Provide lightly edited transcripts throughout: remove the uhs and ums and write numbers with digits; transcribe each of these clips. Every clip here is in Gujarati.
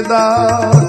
दास।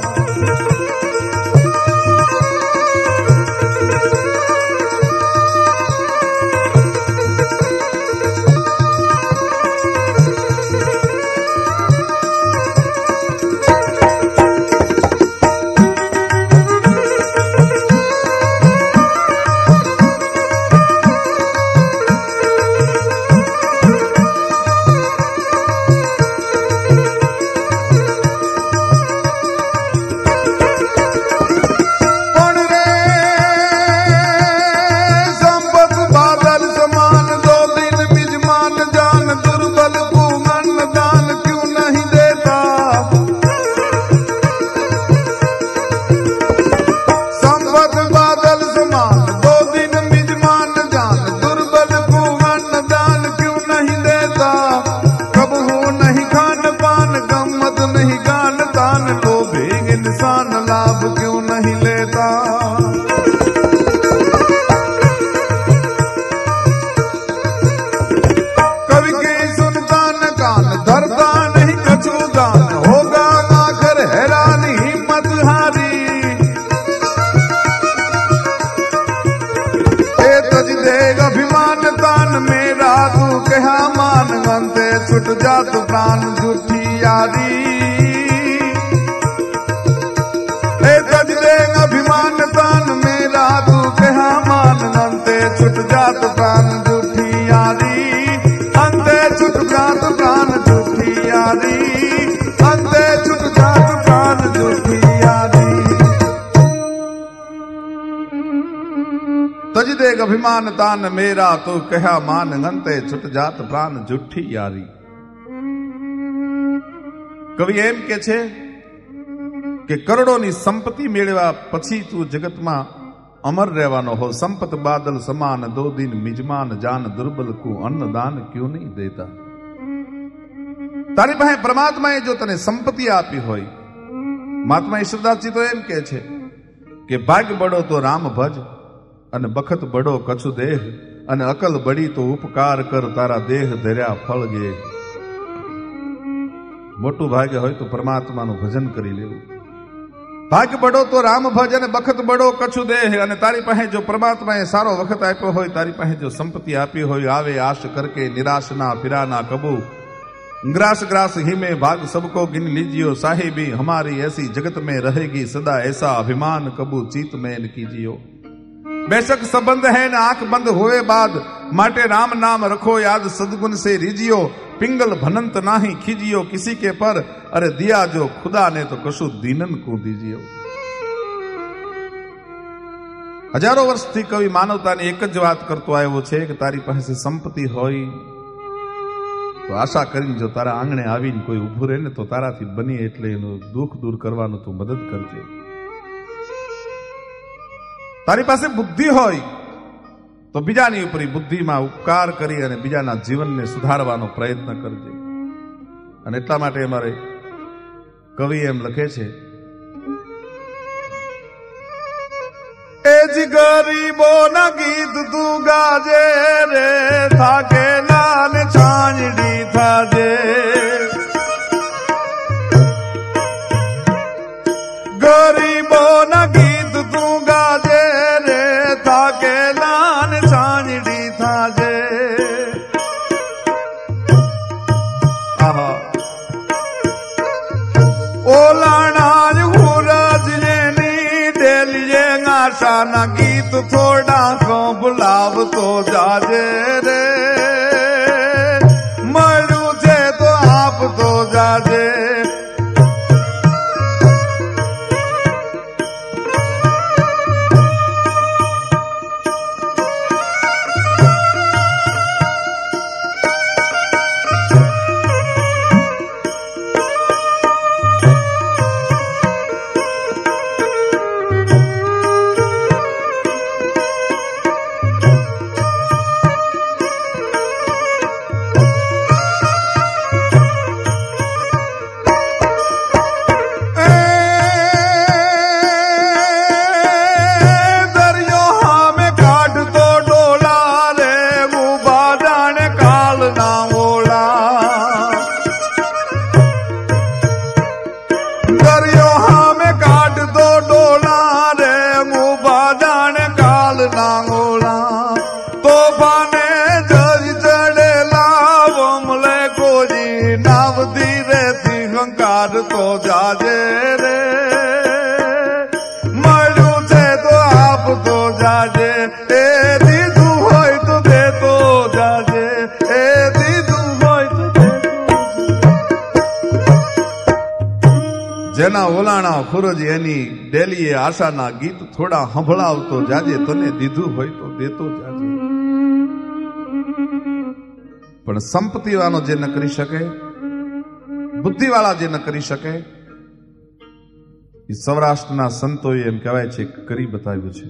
छुट जात प्राण झूठी यारी, तज देग अभिमान तान मेरा तू कहा मान अंते छुट जात प्राण झूठी यारी, अंते छुट जात प्राण झूठी यारी, अंते छुट जात प्राण झूठी यारी। तज देग अभिमान तान मेरा तू कहा मान अंते छुट जात प्राण झूठी यारी। कवि एम के छे के करोड़ोनी संपत्ति मेळवा पछी तू जगत में अमर रहवानो हो, संपत बादल समान दो दिन मिजमान जान दुर्बल को अन्न दान क्यों नहीं देता। तारी पाहे परमात्माए जो तने संपत्ति आपी होय, महात्मा ईश्वरदास जी तो एम के छे के भाग्य बड़ो तो राम भज अने बखत बड़ो कछु देह, अने अकल बड़ी तो उपकार कर तारा देह धर्या फल गे। मोटू भाग्य होय तो परमात्मा नु भजन करी लेवुं। भाग्य बड़ो तो राम भज अने बखत बड़ो कछु देह, अने तारी पाहे जो परमात्माए सारो वखत आप्यो होय, तारी पाहे जो संपत्ति आपी होय, आवे आश करके निराश ना फिरा ना कबू, ग्रास ग्रास ही में भाग सबको गिन लीजियो, साहिबी हमारी ऐसी जगत में रहेगी सदा, ऐसा अभिमान कबू चीत में न कीजियो। बेशक संबंध है न आंख बंद हुए बाद, माटे राम नाम रखो याद सदगुण से रीजियो, पिंगल भनंत नाही खीजियो किसी के पर, अरे दिया जो खुदा ने तो कशु दीनन को दीजियो। हजारों वर्ष थी कवि मानवता ने एक ज बात करतो आव्यो छे के तारी पासे संपत्ति होय तो आशा करीने जो तारा आंगणे आवीने कोई ऊभुं रहे ने तो ताराथी बनी एटले एनुं दुख दूर करवानुं तो मदद करजे। तारी पासे बुद्धि होय तो बीजानी उपरी बुद्धि में उपकार करी अने बीजाना जीवन ने सुधारवानो प्रयत्न करजे। अने एटला माटे अमारे कवि एम लखे छे, एज गरीबो ना गीत तू गाजे रे, थाके लाल छांजड़ी थाजे, गरीबो ना गीत तू गाजे रे, थाके लाल छांजड़ी थाजे। आहा ओलाना हुरज जेनी डेलिए आशा ना गीत थोड़ा को बुलाव तो जाजे रे, मरू जे तो आप तो जाजे। જાજે, એ દીધું હોય તો દેતો જાજે, એ દીધું હોય તો જેના ઓલાણા ફુરજ એની ડેલીએ આશાના ગીત થોડા સંભળાવતો જાજે, તને દીધું હોય તો દેતો જાજે. પણ સંપત્તિવાળો જે ન કરી શકે, બુદ્ધિવાળા જે ન કરી શકે, એ સૌરાષ્ટ્રના સંતોએ એમ કહેવાય છે કરી બતાવ્યું છે.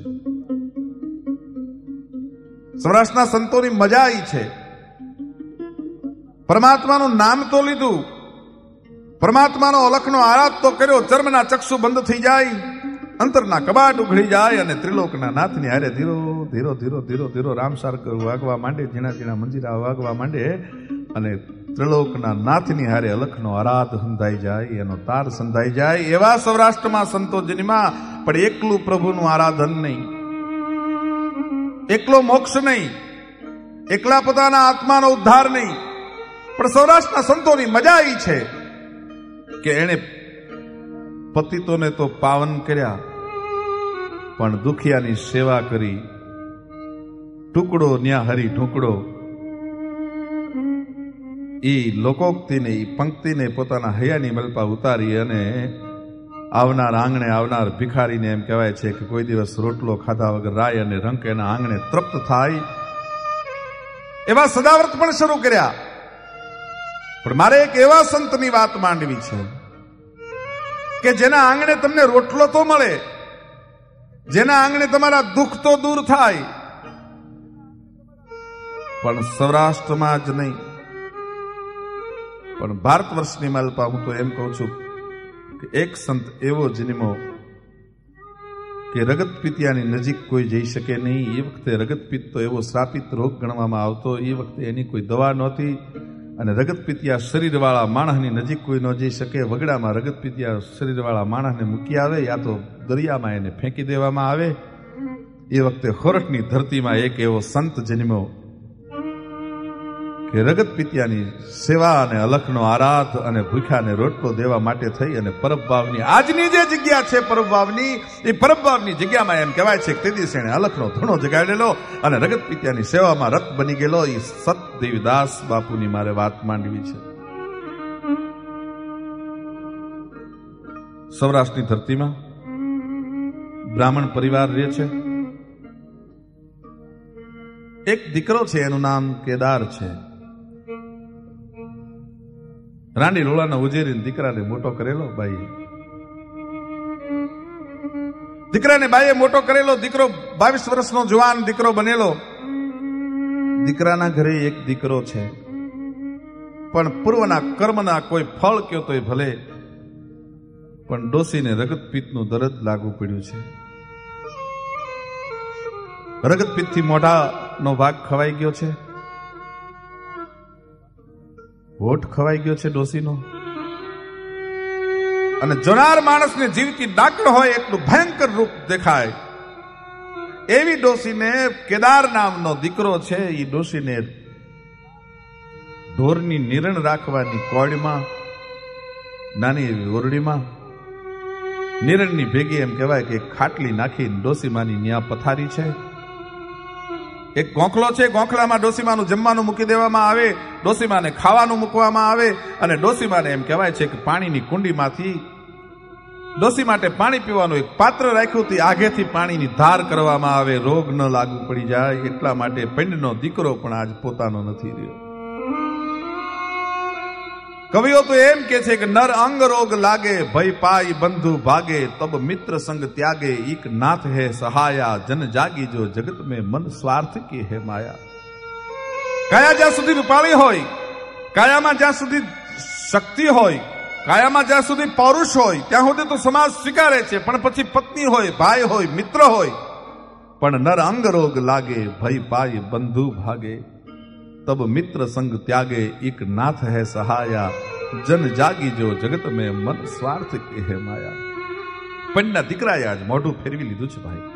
સૌરાષ્ટ્રના સંતોની મજા ઈ છે, પરમાત્માનું નામ તો લીધું, પરમાત્માનો અલખનો આરાધ તો કર્યો, ચર્મના ચક્ષુ બંધ થઈ જાય, અંતરના કબાટ ઉઘડી જાય અને ત્રિલોકના નાથની હારે ધીરો ધીરો ધીરો ધીરો ધીરો રામસાર વાગવા માંડે, ઝીણા ઝીણા મંજીરા વાગવા માંડે અને ત્રિલોકના નાથની હારે અલખનો આરાધ સંધાઈ જાય, એનો તાર સંધાઈ જાય. એવા સૌરાષ્ટ્રમાં સંતો જન્મા, પણ એકલું પ્રભુનું આરાધન નહીં, એકલો મોક્ષ નહીં, એકલા પોતાના આત્માનો ઉદ્ધાર નહીં, પણ સૌરાષ્ટ્રના સંતોની મજા ઈ છે કે એને પતિતોને તો પાવન કર્યા, પણ દુખિયાની સેવા કરી. ટુકડો ન્યા હરી ઢુકડો, ઈ લોકોક્તિને, ઈ પંક્તિને પોતાના હૈયાની મલપા ઉતારી અને આવનાર આંગણે આવનાર ભિખારીને એમ કહેવાય છે કે કોઈ દિવસ રોટલો ખાધા વગર રાય અને રંક એના આંગણે તૃપ્ત થાય, એવા સદાવ્રત પણ શરૂ કર્યા. પણ મારે એક એવા સંતની વાત માંડવી છે કે જેના આંગણે તમને રોટલો તો મળે, જેના આંગણે તમારા દુઃખ તો દૂર થાય, પણ સૌરાષ્ટ્રમાં જ નહીં, પણ ભારત વર્ષની માલપા હું તો એમ કહું છું કે એક સંત એવો જન્મો કે રગત પિત્યાની નજીક કોઈ જઈ શકે નહીં. એ વખતે રગત પિત્ત તો એવો શ્રાપિત રોગ ગણવામાં આવતો, એ વખતે એની કોઈ દવા નહોતી અને રગત પિત્યા શરીરવાળા માણસની નજીક કોઈ ન જઈ શકે. વગડામાં રગત પિત્યા શરીરવાળા માણસને મૂકી આવે, યા તો દરિયામાં એને ફેંકી દેવામાં આવે. એ વખતે ખોરઠની ધરતીમાં એક એવો સંત જન્મ્યો કે રગત પિત્યાની સેવા અને અલખનો આરાધ અને ભૂખ્યાને રોટલો દેવા માટે થઈ અને પરબભાવની આજની જે જગ્યા છે પરબભાવની, એ પરબભાવની જગ્યામાં એમ કહેવાય છે કે તે દિવસે એને અલખનો ધણો જગાડેલો અને રગત પિત્યાની સેવામાં રત બની ગયેલો. એ સત દેવીદાસ બાપુની મારે વાત માંડવી છે. સૌરાષ્ટ્રની ધરતીમાં બ્રાહ્મણ પરિવાર રહે છે. એક દીકરો છે, એનું નામ કેદાર છે. રાંડી રોલાના ઉજેરીને દીકરાને મોટો કરેલો બાઈએ. દીકરાને બાઈએ મોટો કરેલો. દીકરો 22 વર્ષનો જવાન દીકરો બનેલો. દીકરાના ઘરે એક દીકરો છે, પણ પૂર્વના કર્મના કોઈ ફળ કયો તોય ભલે, પણ ડોસીને રગત પિત્તનું દરદ લાગુ પડ્યું છે. રગત પિત્તથી મોઢાનો ભાગ ખવાઈ ગયો છે, હોઠ ખવાઈ ગયો છે ડોસીનો, અને જોનાર માણસને જીવતી ડાકણ હોય એટલું ભયંકર રૂપ દેખાય એવી ડોસીને કેદાર નામનો દીકરો છે. એ ડોસીને ઢોરની નિરણ રાખવાની કોળીમાં, નાની એવી ઓરડીમાં નિરણની ભેગી એમ કહેવાય કે ખાટલી નાખીને ડોસીમાની ન્યા પથારી છે. એક ગોખલો છે, ગોખલામાં ડોસીમાનું જમવાનું મૂકી દેવામાં આવે, ડોસીમાને ખાવાનું મૂકવામાં આવે અને ડોસીમાને એમ કહેવાય છે કે પાણીની કુંડીમાંથી ડોસી માટે પાણી પીવાનું એક પાત્ર રાખ્યું, તે આગેથી પાણીની ધાર કરવામાં આવે, રોગ ન લાગુ પડી જાય એટલા માટે. પિંડનો દીકરો પણ આજ પોતાનો નથી રહ્યો. કવિઓ તો એમ કે છે કે નર અંગ રોગ લાગે, ભય પાય બંધુ ભાગે, તબ મિત્ર સંગ ત્યાગે, એક નાથ હે સહાયા, જન જાગી જો જગત में મન સ્વાર્થ की હે માયા. કાયા જ્યાં સુધી રૂપાળી હોય, કાયામાં જ્યાં સુધી શક્તિ હોય, કાયામાં જ્યાં સુધી પૌરુષ હોય ત્યાં સુધી તો સમાજ સ્વીકારે છે, પણ પછી પત્ની હોય, ભાઈ હોય, મિત્ર હોય, પણ નર અંગ રોગ લાગે, ભય પાય બંધુ ભાગે, તબ મિત્ર સંગ ત્યાગે, એક નાથ હૈ સહાયા, જન જાગી જો જગત में મન સ્વાર્થ કે હે માયા. પંડના દીકરાએ આજ મોઢું ફેરવી લીધું છે ભાઈ.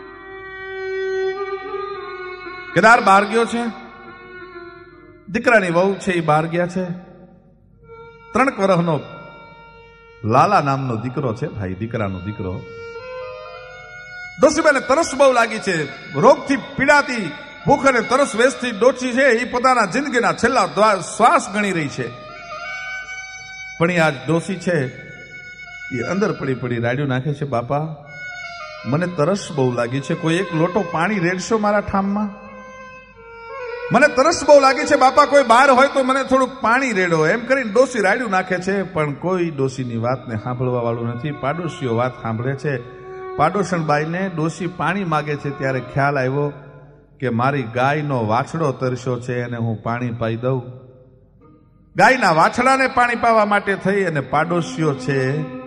કેદાર બહાર ગયો છે, દીકરાની વહુ છે એ બહાર ગયા છે. 3 વર્ષનો લાલા નામનો દીકરો છે ભાઈ, દીકરાનો દીકરો. ડોસીબાને તરસ બહુ લાગી છે. રોગથી પીડાતી, ભૂખ અને તરસ વેચતી ડોસી છે એ પોતાના જિંદગીના છેલ્લા શ્વાસ ગણી રહી છે. પણ એ આજ ડોસી છે એ અંદર પડી પડી રાડ્યું નાખે છે, બાપા મને તરસ બહુ લાગી છે, કોઈ એક લોટો પાણી રેડશો મારા ઠામમાં? મને તરસ બહુ લાગી છે બાપા, કોઈ બહાર હોય તો મને થોડુંક પાણી રેડો. એમ કરીને ડોસી રાડ્યું નાખે છે, પણ કોઈ ડોસીની વાતને સાંભળવા વાળું નથી. પાડોશીઓ વાત સાંભળે છે. પાડોશણબાઈને ડોસી પાણી માગે છે ત્યારે ખ્યાલ આવ્યો કે મારી ગાયનો વાછડો તરસ્યો છે અને હું પાણી પાઈ દઉં. ગાયના વાછડાને પાણી પાવા માટે થઈ અને પાડોશીઓ છે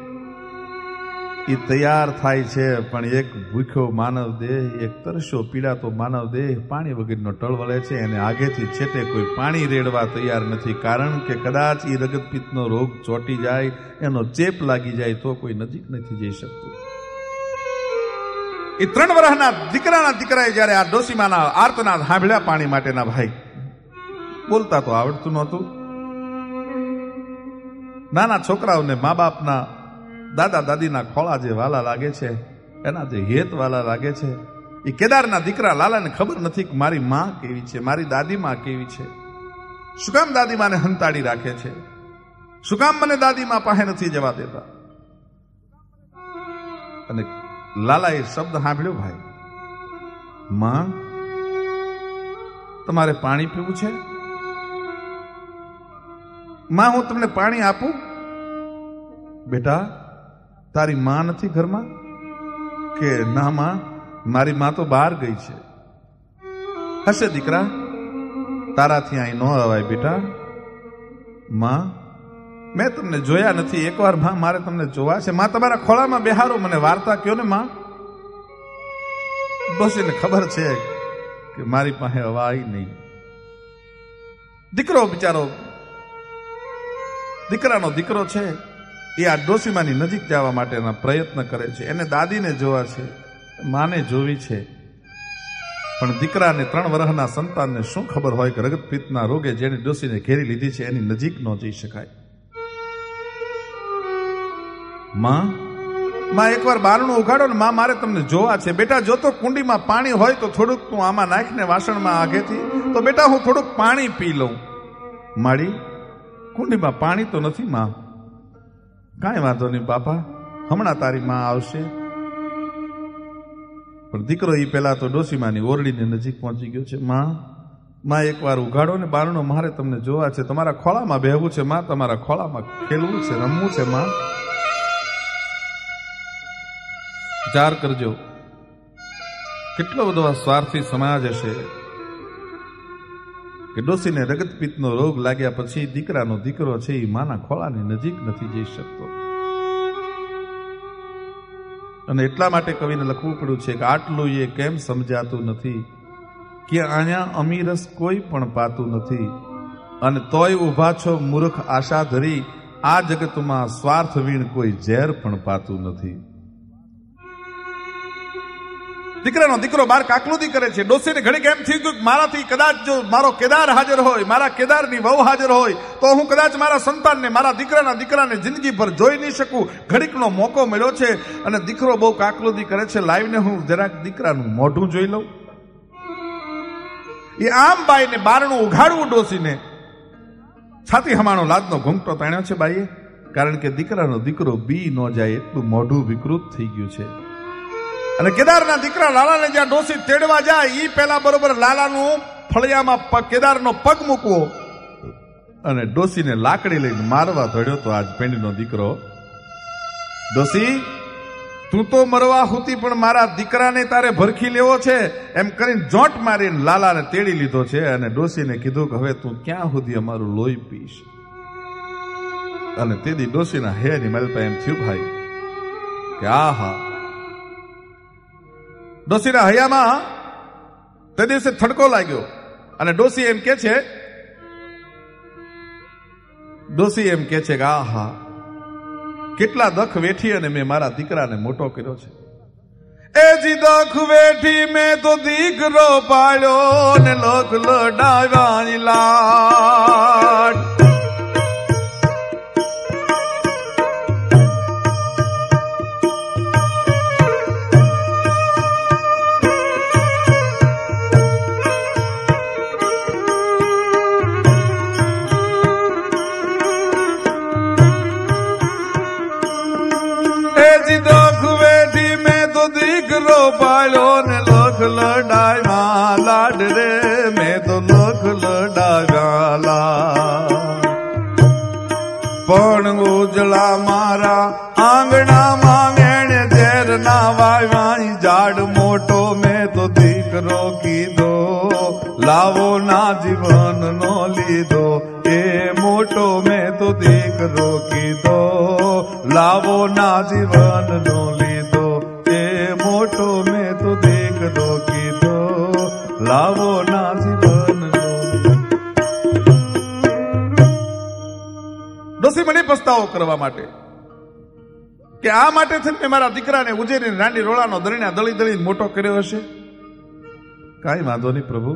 એ તૈયાર થાય છે. પણ એક ભૂખ્યો માનવ દેહ, એક તરસ્યો પીડાતો માનવ દેહ પાણી વગરનો ટળવળે છે અને આગેથી છેટે કોઈ પાણી રેડવા તૈયાર નથી. કારણ કે કદાચ એ રગતપિત્તનો રોગ ચોંટી જાય, એનો ચેપ લાગી જાય તો કોઈ નજીક નથી જઈ શકતું. એ 3 વર્ષના દીકરાના દીકરાએ જયારે આ ડોસીમાના આર્તનાદ સાંભળ્યા પાણી માટેના, ભાઈ બોલતા તો આવડતું નહોતું. નાના છોકરાઓને મા બાપના, દાદા દાદીના ખોળા જે વાલા લાગે છે, એના જે હેત વાલા લાગે છે, એ કેદારના દીકરા લાલાને ખબર નથી કે મારી માં કેવી છે, મારી દાદી માં કેવી છે. શું કામ દાદી માને હંતાડી રાખે છે? શું કામ મને દાદી માં પાસે નથી જવા દેતા? અને લાલાએ શબ્દ સાંભળ્યો, ભાઈ માં તમારે પાણી પીવું છે? માં હું તમને પાણી આપું? બેટા તારી માં નથી ઘરમાં? કે ના માં, મારી માં તો બહાર ગઈ છે. હશે દીકરા, તારાથી અહીં ન અવાય બેટા. માં મેં તમને જોયા નથી, એકવાર માં મારે તમને જોવા છે. માં તમારા ખોળામાં બેહારો, મને વાર્તા કયો ને માં. ડોશીને ખબર છે કે મારી પાસે અવાય નહીં. દીકરો બિચારો, દીકરાનો દીકરો છે એ આ ડોસીમાની નજીક જવા માટેના પ્રયત્ન કરે છે. એને દાદીને જોવા છે, માને જોવી છે. પણ દીકરાને 3 વર્ષના સંતાનને શું ખબર હોય કે રગતપિત્તના રોગે જેની ડોસીને ઘેરી લીધી છે એની નજીક ન જઈ શકાય. માં એકવાર બારણું ઉઘાડો ને, માં મારે તમને જોવા છે. બેટા જો તો કુંડીમાં પાણી હોય તો થોડુંક તું આમાં નાખીને વાસણમાં આગેથી, તો બેટા હું થોડુંક પાણી પી લઉં. માડી કુંડીમાં પાણી તો નથી માં. કાંઈ વાંધો નહીં બાપા, હમણાં તારી માં આવશે. પણ દીકરો એ પેલા તો ડોસીમાની ઓરડીની નજીક પહોંચી ગયો છે. માં એકવાર ઉઘાડો ને બારણું, મારે તમને જોવા છે. તમારા ખોળામાં બેહવું છે માં, તમારા ખોળામાં ખેલવું છે, રમવું છે માં. વિચાર કરજો કેટલો બધો આ સ્વાર્થી સમાજ હશે કે ડોસીને રગતપિત્તનો રોગ લાગ્યા પછી દીકરાનો દીકરો છે એ માના ખોળાની નજીક નથી જઈ શકતો. અને એટલા માટે કવિને લખવું પડ્યું છે કે આટલું એ કેમ સમજાતું નથી કે અહીંયા અમીરસ કોઈ પણ પાતું નથી, અને તોય ઉભા છો મૂર્ખ આશા ધરી, આ જગતમાં સ્વાર્થ વીણ કોઈ ઝેર પણ પાતું નથી. દીકરાનો દીકરો બાર કાકલુદી કરે છે. ડોસીને ઘડીક એમ થયું કે મારાથી કદાચ જો મારો કેદાર હાજર હોય, મારા કેદારની વહુ હાજર હોય તો હું કદાચ મારા સંતાનને, મારા દીકરાને જિંદગી ભર જોઈ નહીં શકું. ઘડીકનો મોકો મળ્યો છે અને દીકરો બહુ કાકલુદી કરે છે, લાવીને હું જરાક દીકરાનું મોઢું જોઈ લઉં. એ આમ બાઈને બારણું ઉઘાડવું ડોસીને છાતી હમાણો લાદનો ઘૂંઘટો તાણ્યો છે બાઈએ, કારણ કે દીકરાનો દીકરો બી ન જાય એટલું મોઢું વિકૃત થઈ ગયું છે. અને કેદારના દીકરા લાલાને જ્યાં ડોસી તેડવા જાય એ પહેલા બરોબર લાલાનું ફળિયામાં કેદારનો પગ મૂકવો અને ડોસીને લાકડી લઈને મારવા ધડ્યો તો આજ પેંડીનો દીકરો. ડોસી તું તો મરવા હુતી પણ મારા દીકરાને તારે ભરખી લેવો છે એમ કરીને જોંટ મારીને લાલાને તેડી લીધો છે. અને ડોસીને કીધું કે હવે તું ક્યાં સુધી અમારું લોહી પીશ. અને તેથી ડોસીના હેરની મલપા એમ થયું ભાઈ કે આહા, ડોસીના હૈયામાં તે દિવસે થડકો લાગ્યો. અને ડોસી એમ કે છે કે આહા, કેટલા દખ વેઠી અને મેં મારા દીકરાને મોટો કર્યો છે. એ જી દખ વેઠી મેં તો દીકરો પાડ્યો ને લોક લડાવ્યા લાડ. લાડ રે મેં તો લખ લડા ગાલા પણ ઉજળા મારા આંગણામાં વેણે ઝેર ના વાવાઈ ઝાડ મોટો મેં તો દીકરો કીધો લાવો ના જીવન નો લીધો એ મોટો મેં તો દીકરો કીધો લાવો ના જીવન નો લીધો એ મોટો મેં તો દીકરો કીધો લાવો ના જીવન નો લીધો. ડોસી મને પસ્તાવો કરવા માટે કે આ માટે થઈને મેં મારા દીકરાને ઉજેરી રાંડી રોળાનો દળીને દળી દળી મોટો કર્યો હશે. કાંઈ વાંધો નહીં પ્રભુ.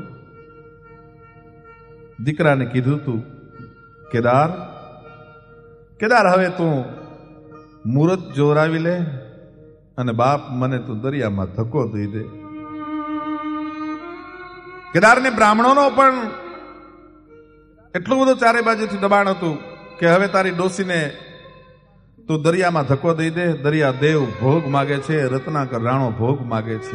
દીકરાને કીધું તું કેદાર હવે તું મુહૂર્ત જોરાવી લે અને બાપ મને તું દરિયામાં ધક્કો દઈ દે. કેદારને બ્રાહ્મણોનો પણ એટલું બધું ચારે બાજુથી દબાણ હતું કે હવે તારી ડોસીને તું દરિયામાં ધક્કો દઈ દે. દરિયા દેવ ભોગ માગે છે, રત્નાકર રાણો ભોગ માગે છે.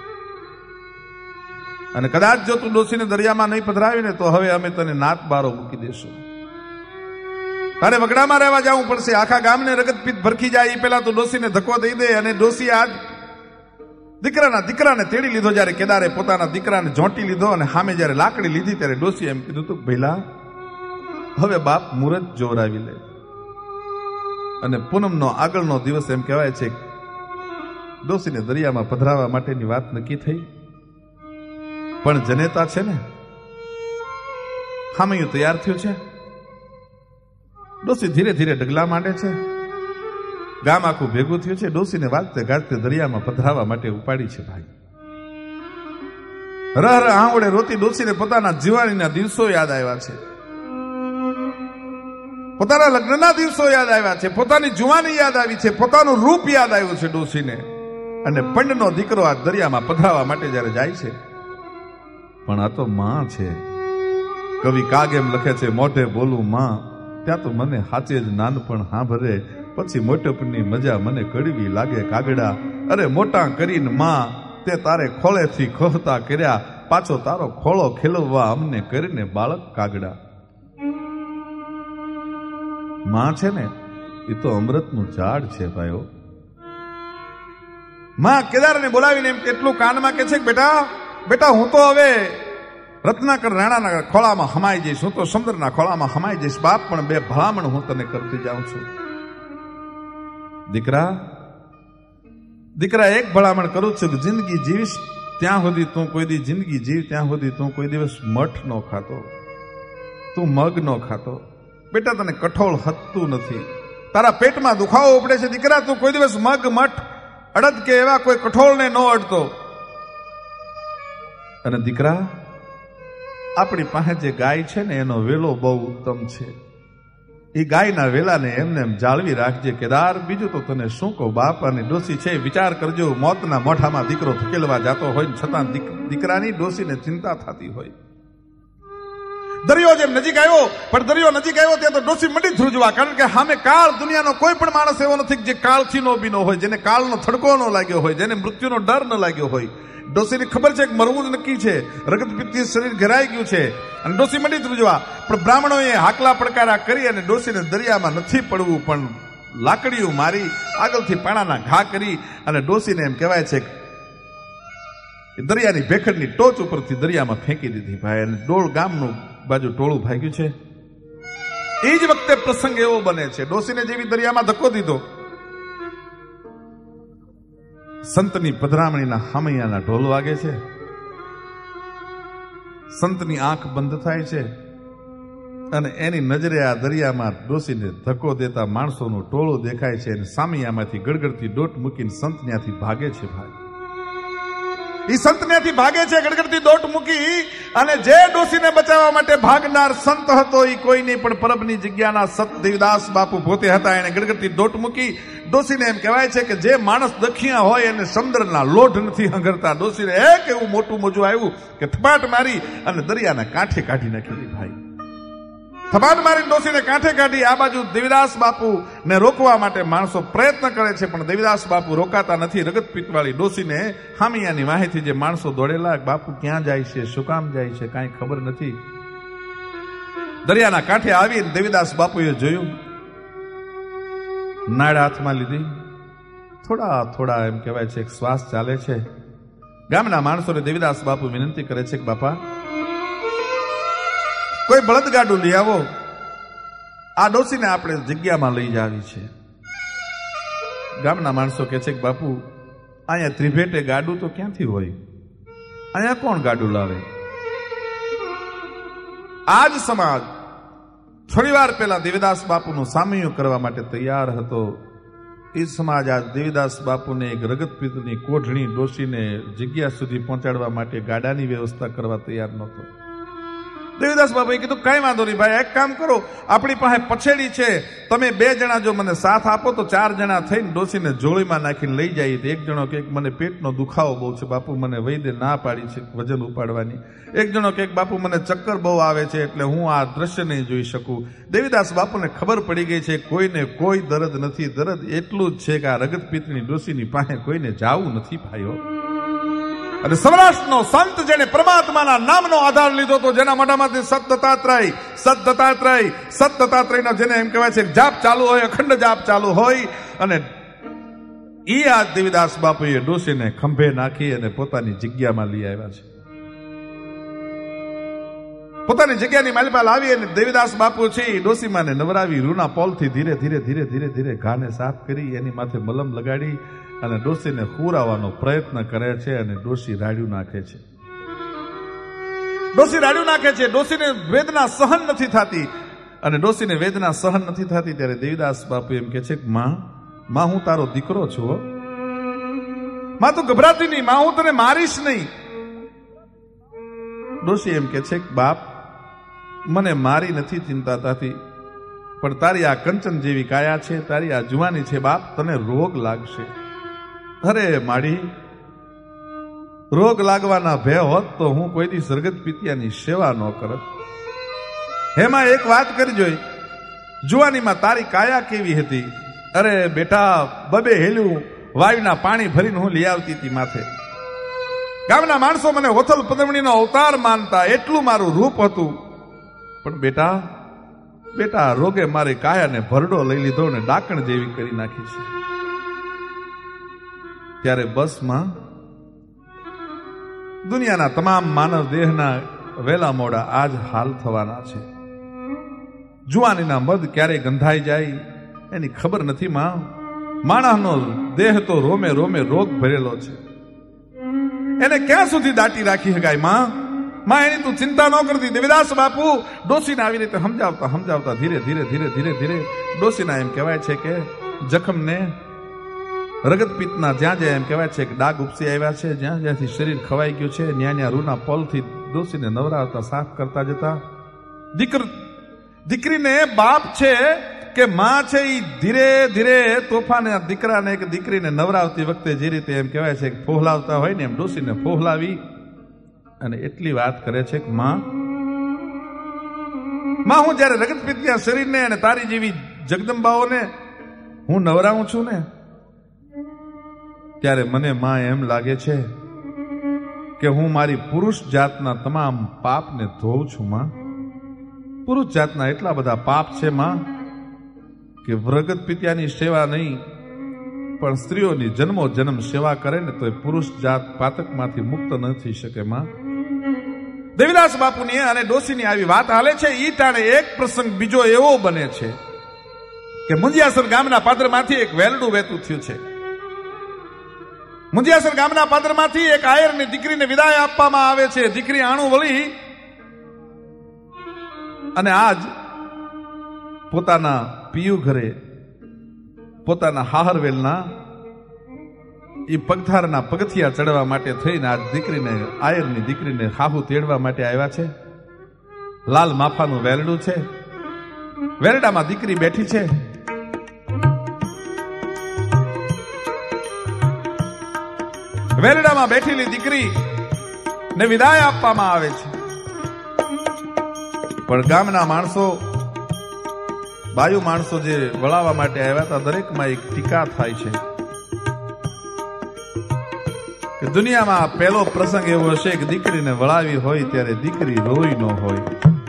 અને કદાચ જો તું ડોસીને દરિયામાં નહીં પધરાવીને તો હવે અમે તને નાત બારો મૂકી દેશું. તારે વગડામાં રહેવા જવું પડશે. આખા ગામને રગતપીત ભરખી જાય એ પેલા તું ડોસીને ધક્કો દઈ દે. અને ડોસી આજ દીકરાને તેડી લીધો. જયારે કેદારે પોતાના દીકરાને ઝોંટી લીધો અને સામે જયારે લાકડી લીધી ત્યારે ડોસી એમ કીધું તું ભઈલા હવે બાપ મુહૂર્ત જોરાવી લે. અને પૂનમનો આગળનો દિવસ એમ કહેવાય છે ડોસીને દરિયામાં પધરાવવા માટેની વાત નક્કી થઈ. પણ જનેતા છે ને હામયું તૈયાર થયું છે. ડોસી ધીરે ધીરે ડગલા માંડે છે. ગામ આખું ભેગું થયું છે. ડોસીને વાગતે ગાજતે દરિયામાં પધરાવવા માટે ઉપાડી છે. ભાઈ રહ આંવડે રોતી ડોસીને પોતાના જીવાણીના દિવસો યાદ આવ્યા છે. પોતાના લગ્નના દિવસો યાદ આવ્યા છે. પોતાની જુવાની યાદ આવી છે. પોતાનું રૂપ યાદ આવ્યું છે ડોસીને. અને પંડનો દીકરો આ દરિયામાં પધરાવવા માટે જયારે જાય છે પણ આ તો માં છે. કવિ કાગ એમ લખે છે મોઢે બોલું માં ત્યાં તો મને હાચે જ નાનપણ હાંભરે પછી મોટપની મજા મને કડવી લાગે કાગડા. અરે મોટા કરીને માં તે તારે ખોળેથી ખોહતા કર્યા પાછો તારો ખોળો ખેલવવા અમને કરીને બાળક કાગડા. માં છે ને એ તો અમૃતનું ઝાડ છે ભાઈઓ. માં કેદારને બોલાવીને એમ કેટલું કાનમાં કે છે કે બેટા હું તો હવે રત્નાકર રાણાના ખોળામાં હમાઈ જઈશ. હું તો સમુદ્રના ખોળામાં હમાઈ જઈશ બાપ. પણ બે ભલામણ હું તને કરતી જાઉં છું. દીકરા એક ભલામણ કરું છું કે જિંદગી જીવીશ ત્યાં સુધી તું કોઈ દી જિંદગી જીવ ત્યાં સુધી તું કોઈ દિવસ મઠ નો ખાતો, તું મગ નો ખાતો. બેટા તને કઠોળ હતતું નથી. તારા પેટમાં દુખાવો ઉપડે છે દીકરા. તું કોઈ દિવસ મગ મઠ અડદ કે એવા કોઈ કઠોળને ન અડતો. અને દીકરા આપણી પાસે જે ગાય છે ને એનો વેલો બહુ ઉત્તમ છે. એ ગાયના વેલાને એમને એમ જાળવી રાખજે કેદાર. બીજું તો તને શું કહું બાપ. અને ડોસી છે વિચાર કરજો મોતના મોઢામાં દીકરો ધકેલવા જતો હોય છતાં દીકરાની ડોસીને ચિંતા થતી હોય. દરિયો જેમ નજીક આવ્યો પણ દરિયો નજીક આવ્યો ત્યાં તો ડોસી મંડી ધ્રુજવા. કારણ કે સામે કાળ દુનિયાનો કોઈ પણ માણસ એવો નથી જે કાળથી નો બીનો હોય, જેને કાળનો થડકો ન લાગ્યો હોય, જેને મૃત્યુનો ડર ન લાગ્યો હોય. ડોસીને ખબર છે કે મરવું જ નક્કી છે. રગતપિત્તથી શરીર ઘેરાઈ ગયું છે અને ડોસી મંડી ધ્રુજવા. પણ બ્રાહ્મણોએ હાકલા પડકારા કરી અને ડોસીને દરિયામાં નથી પડવું પણ લાકડીઓ મારી આગળથી પાણાના ઘા કરી અને ડોસીને એમ કહેવાય છે કે દરિયાની ભેખડની ટોચ ઉપરથી દરિયામાં ફેંકી દીધી ભાઈ. અને ડોળ ગામનું બાજુ ટોળું ભાગ્યું છે. એ જ વખતે પ્રસંગ એવો બને છે ડોસીને જેવી દરિયામાં ધક્કો દીધો સંતની પધરામણીના હામૈયાના ઢોલ વાગે છે. સંતની આંખ બંધ થાય છે અને એની નજરે આ દરિયામાં ડોસીને ધક્કો દેતા માણસોનું ટોળું દેખાય છે. અને સામૈયામાંથી ગડગડતી દોટ મૂકીને સંત ત્યાંથી ભાગે છે ભાઈ. એ સંત ત્યાંથી ભાગે છે ગડગડતી દોટ મૂકી. અને જે ડોસીને બચાવવા માટે ભાગનાર સંત હતો એ કોઈ નહીં પણ પરબની જગ્યાના સત દેવદાસ બાપુ પોતે હતા. એને ગડગડતી દોટ મૂકી. ડોસીને એમ કહેવાય છે કે જે માણસ દખિયા હોય એને સમુદ્રના લોઢ નથી હંગરતા. ડોસીને એક એવું મોટું મોજું આવ્યું કે થપાટ મારી અને દરિયાના કાંઠે કાઢી નાખી ભાઈ. થબાટ મારી ડોસીને કાંઠે કાઢી આ બાજુ દેવીદાસ બાપુ ને રોકવા માટે માણસો પ્રયત્ન કરે છે, પણ દેવીદાસ બાપુ રોકાતા નથી. રગત પિત્તવાળી ડોસીને હામિયાની વાહેથી જે માણસો દોડેલા, બાપુ ક્યાં જાય છે, શું કામ જાય છે, કાંઈ ખબર નથી. દરિયાના કાંઠે આવી દેવીદાસ બાપુએ જોયું, નાળ હાથમાં લીધી, થોડા થોડા એમ કહેવાય છે શ્વાસ ચાલે છે. ગામના માણસોને દેવીદાસ બાપુ વિનંતી કરે છે કે બાપા કોઈ બળદગાડું લઈ આવો, આ ડોસીને આપણે જગ્યામાં લઈ જાવી છે. ગામના માણસો કહે છે કે બાપુ અહીંયા ત્રિભેટે ગાડું તો ક્યાંથી હોય, અહીંયા કોણ ગાડું લાવે? આજ સમાજ થોડી વાર પહેલા દેવીદાસ બાપુનું સામૈયું કરવા માટે તૈયાર હતો. એ સમાજ આજ દેવીદાસ બાપુને એક રગત પિત્તની કોઢણી ડોસીને જગ્યા સુધી પહોંચાડવા માટે ગાડાની વ્યવસ્થા કરવા તૈયાર નહોતો. દેવીદાસ બાપુએ કીધું કઈ વાંધો નહીં ભાઈ, એક કામ કરો, આપણી પાસે પછેડી છે, તમે 2 જણા જો મને સાથ આપો તો 4 જણા થઈને ડોસીને જોળીમાં નાખીને લઈ જાય. એક જણો કે મને પેટનો દુખાવો બહુ છે બાપુ, મને વૈદ્ય ના પાડી છે વજન ઉપાડવાની. એક જણો કે બાપુ મને ચક્કર બહુ આવે છે એટલે હું આ દ્રશ્ય નહીં જોઈ શકું. દેવીદાસ બાપુને ખબર પડી ગઈ છે કોઈને કોઈ દર્દ નથી, દર્દ એટલું જ છે કે આ રગત પિત્તની ડોસીની પાસે કોઈને જાવું નથી ભાઈઓ. અને સૌરાષ્ટ્રનો સંત જેને પરમાત્માના નામનો આધાર લીધો હતો, જેના મોઢામાંથી સતદત્તાત્રેયના જેને એમ કહેવાય છે જાપ ચાલુ હોય, અખંડ જાપ ચાલુ હોય, અને ઈ આ દેવીદાસ બાપુએ ડોસીને ખંભે નાખી અને પોતાની જગ્યામાં લઈ આવ્યા છે. પોતાની જગ્યાની માલિપાલ આવી અને દેવીદાસ બાપુ છે એ ડોસીમાને નવરાવી રૂના પોલથી ધીરે ધીરે ધીરે ધીરે ધીરે ઘાને સાફ કરી એની માથે મલમ લગાડી અને ડોસીને હુરાવાનો પ્રયત્ન કરે છે. અને ડોસી રાડ્યું નાખે છે, ડોસીને વેદના સહન નથી થતી. અને ડોસીને વેદના સહન નથી થતી ત્યારે દેવીદાસ બાપુ એમ કે છે માં હું તારો દીકરો છું, માં તું ગભરાતી નહીં, માં હું તને મારીશ નહીં. ડોસી એમ કે છે બાપ મને મારી નથી ચિંતા થતી, પણ તારી આ કંચન જેવી કાયા છે, તારી આ જુવાની છે બાપ, તને રોગ લાગશે. અરે માડી, રોગ લાગવાના ભય હોત તો હું કોઈ દી રગત પિત્તિયાની સેવા ન કરત. હેમાં એક વાત કરી જોઈ, જુવાનીમાં તારી કાયા કેવી હતી? અરે બેટા 2 હેલું વાયુના પાણી ભરીને હું લઈ આવતી હતી માથે. ગામના માણસો મને હોથલ પદમણીનો અવતાર માનતા, એટલું મારું રૂપ હતું. પણ બેટા રોગે મારી કાયાને ભરડો લઈ લીધો ને ડાકણ જેવી કરી નાખી છે. ત્યારે બસમાં દુનિયાના તમામ માનવ દેહના વેલા મોડા આજ હાલ થવાના છે. જુવાનીના મધ ક્યારે ગંધાઈ જાય એની ખબર નથી માં. માણસનો દેહ તો રોમે રોમે રોગ ભરેલો છે, એને ક્યાં સુધી દાટી રાખી શકાય માં? એની તું ચિંતા ન કરતી. દેવીદાસ બાપુ ડોસીને આવી રીતે સમજાવતા ધીરે ધીરે ધીરે ધીરે ધીરે ડોસીના એમ કહેવાય છે કે જખમને રગત પિત્તના જ્યાં એમ કહેવાય છે કે ડાઘ ઉપસી આવ્યા છે, જ્યાંથી શરીર ખવાઈ ગયું છે, ન્યા રૂના પોલથી ડોસીને નવરાવતા સાફ કરતા જતા. દીકરીને બાપ છે કે માં છે એ ધીરે ધીરે તોફાને દીકરાને કે દીકરીને નવરાવતી વખતે જે રીતે એમ કહેવાય છે કે ફોહલાવતા હોય ને એમ ડોસીને ફોહલાવી અને એટલી વાત કરે છે કે માં હું જયારે રગત પિત્તિયા શરીરને અને તારી જેવી જગદંબાઓને હું નવરાવું છું ને ત્યારે મને માં એમ લાગે છે કે હું મારી પુરુષ જાતના તમામ પાપને ધોઉં છું માં. પુરુષ જાતના એટલા બધા પાપ છે માં કે રગત પિત્તિયાની સેવા નહીં પણ સ્ત્રીઓની જન્મો જન્મ સેવા કરે ને તો એ પુરુષ જાત પાતકમાંથી મુક્ત ન થઈ શકે માં. દેવીદાસ બાપુની અને ડોસીની આવી વાત હાલે છે. ઈ ટાણે એક પ્રસંગ બીજો એવો બને છે કે મુંજિયાસર ગામના પાદરમાંથી એક વેલડું વહેતું થયું છે. મુંજિયાસર ગામના પાદરમાંથી એક આયરની દીકરીને વિદાય આપવામાં આવે છે. દીકરી આણું વળી અને આજ પોતાના પિયુ ઘરે પોતાના હાહરવેલના એ પગથારના પગથિયા ચડવા માટે થઈને આજ દીકરીને આયરની દીકરીને હાહુ તેડવા માટે આવ્યા છે. લાલ માફાનું વેલડું છે, વેલડામાં દીકરી બેઠી છે. વેલડામાં બેઠેલી દીકરી ને વિદાય આપવામાં આવે છે. પણ ગામના માણસો બાયુ માણસો જે વળાવવા માટે આવ્યા હતા દરેકમાં એક ટીકા થાય છે કે દુનિયામાં પહેલો પ્રસંગ એવો હશે કે દીકરીને વળાવી હોય ત્યારે દીકરી રોઈ ન હોય.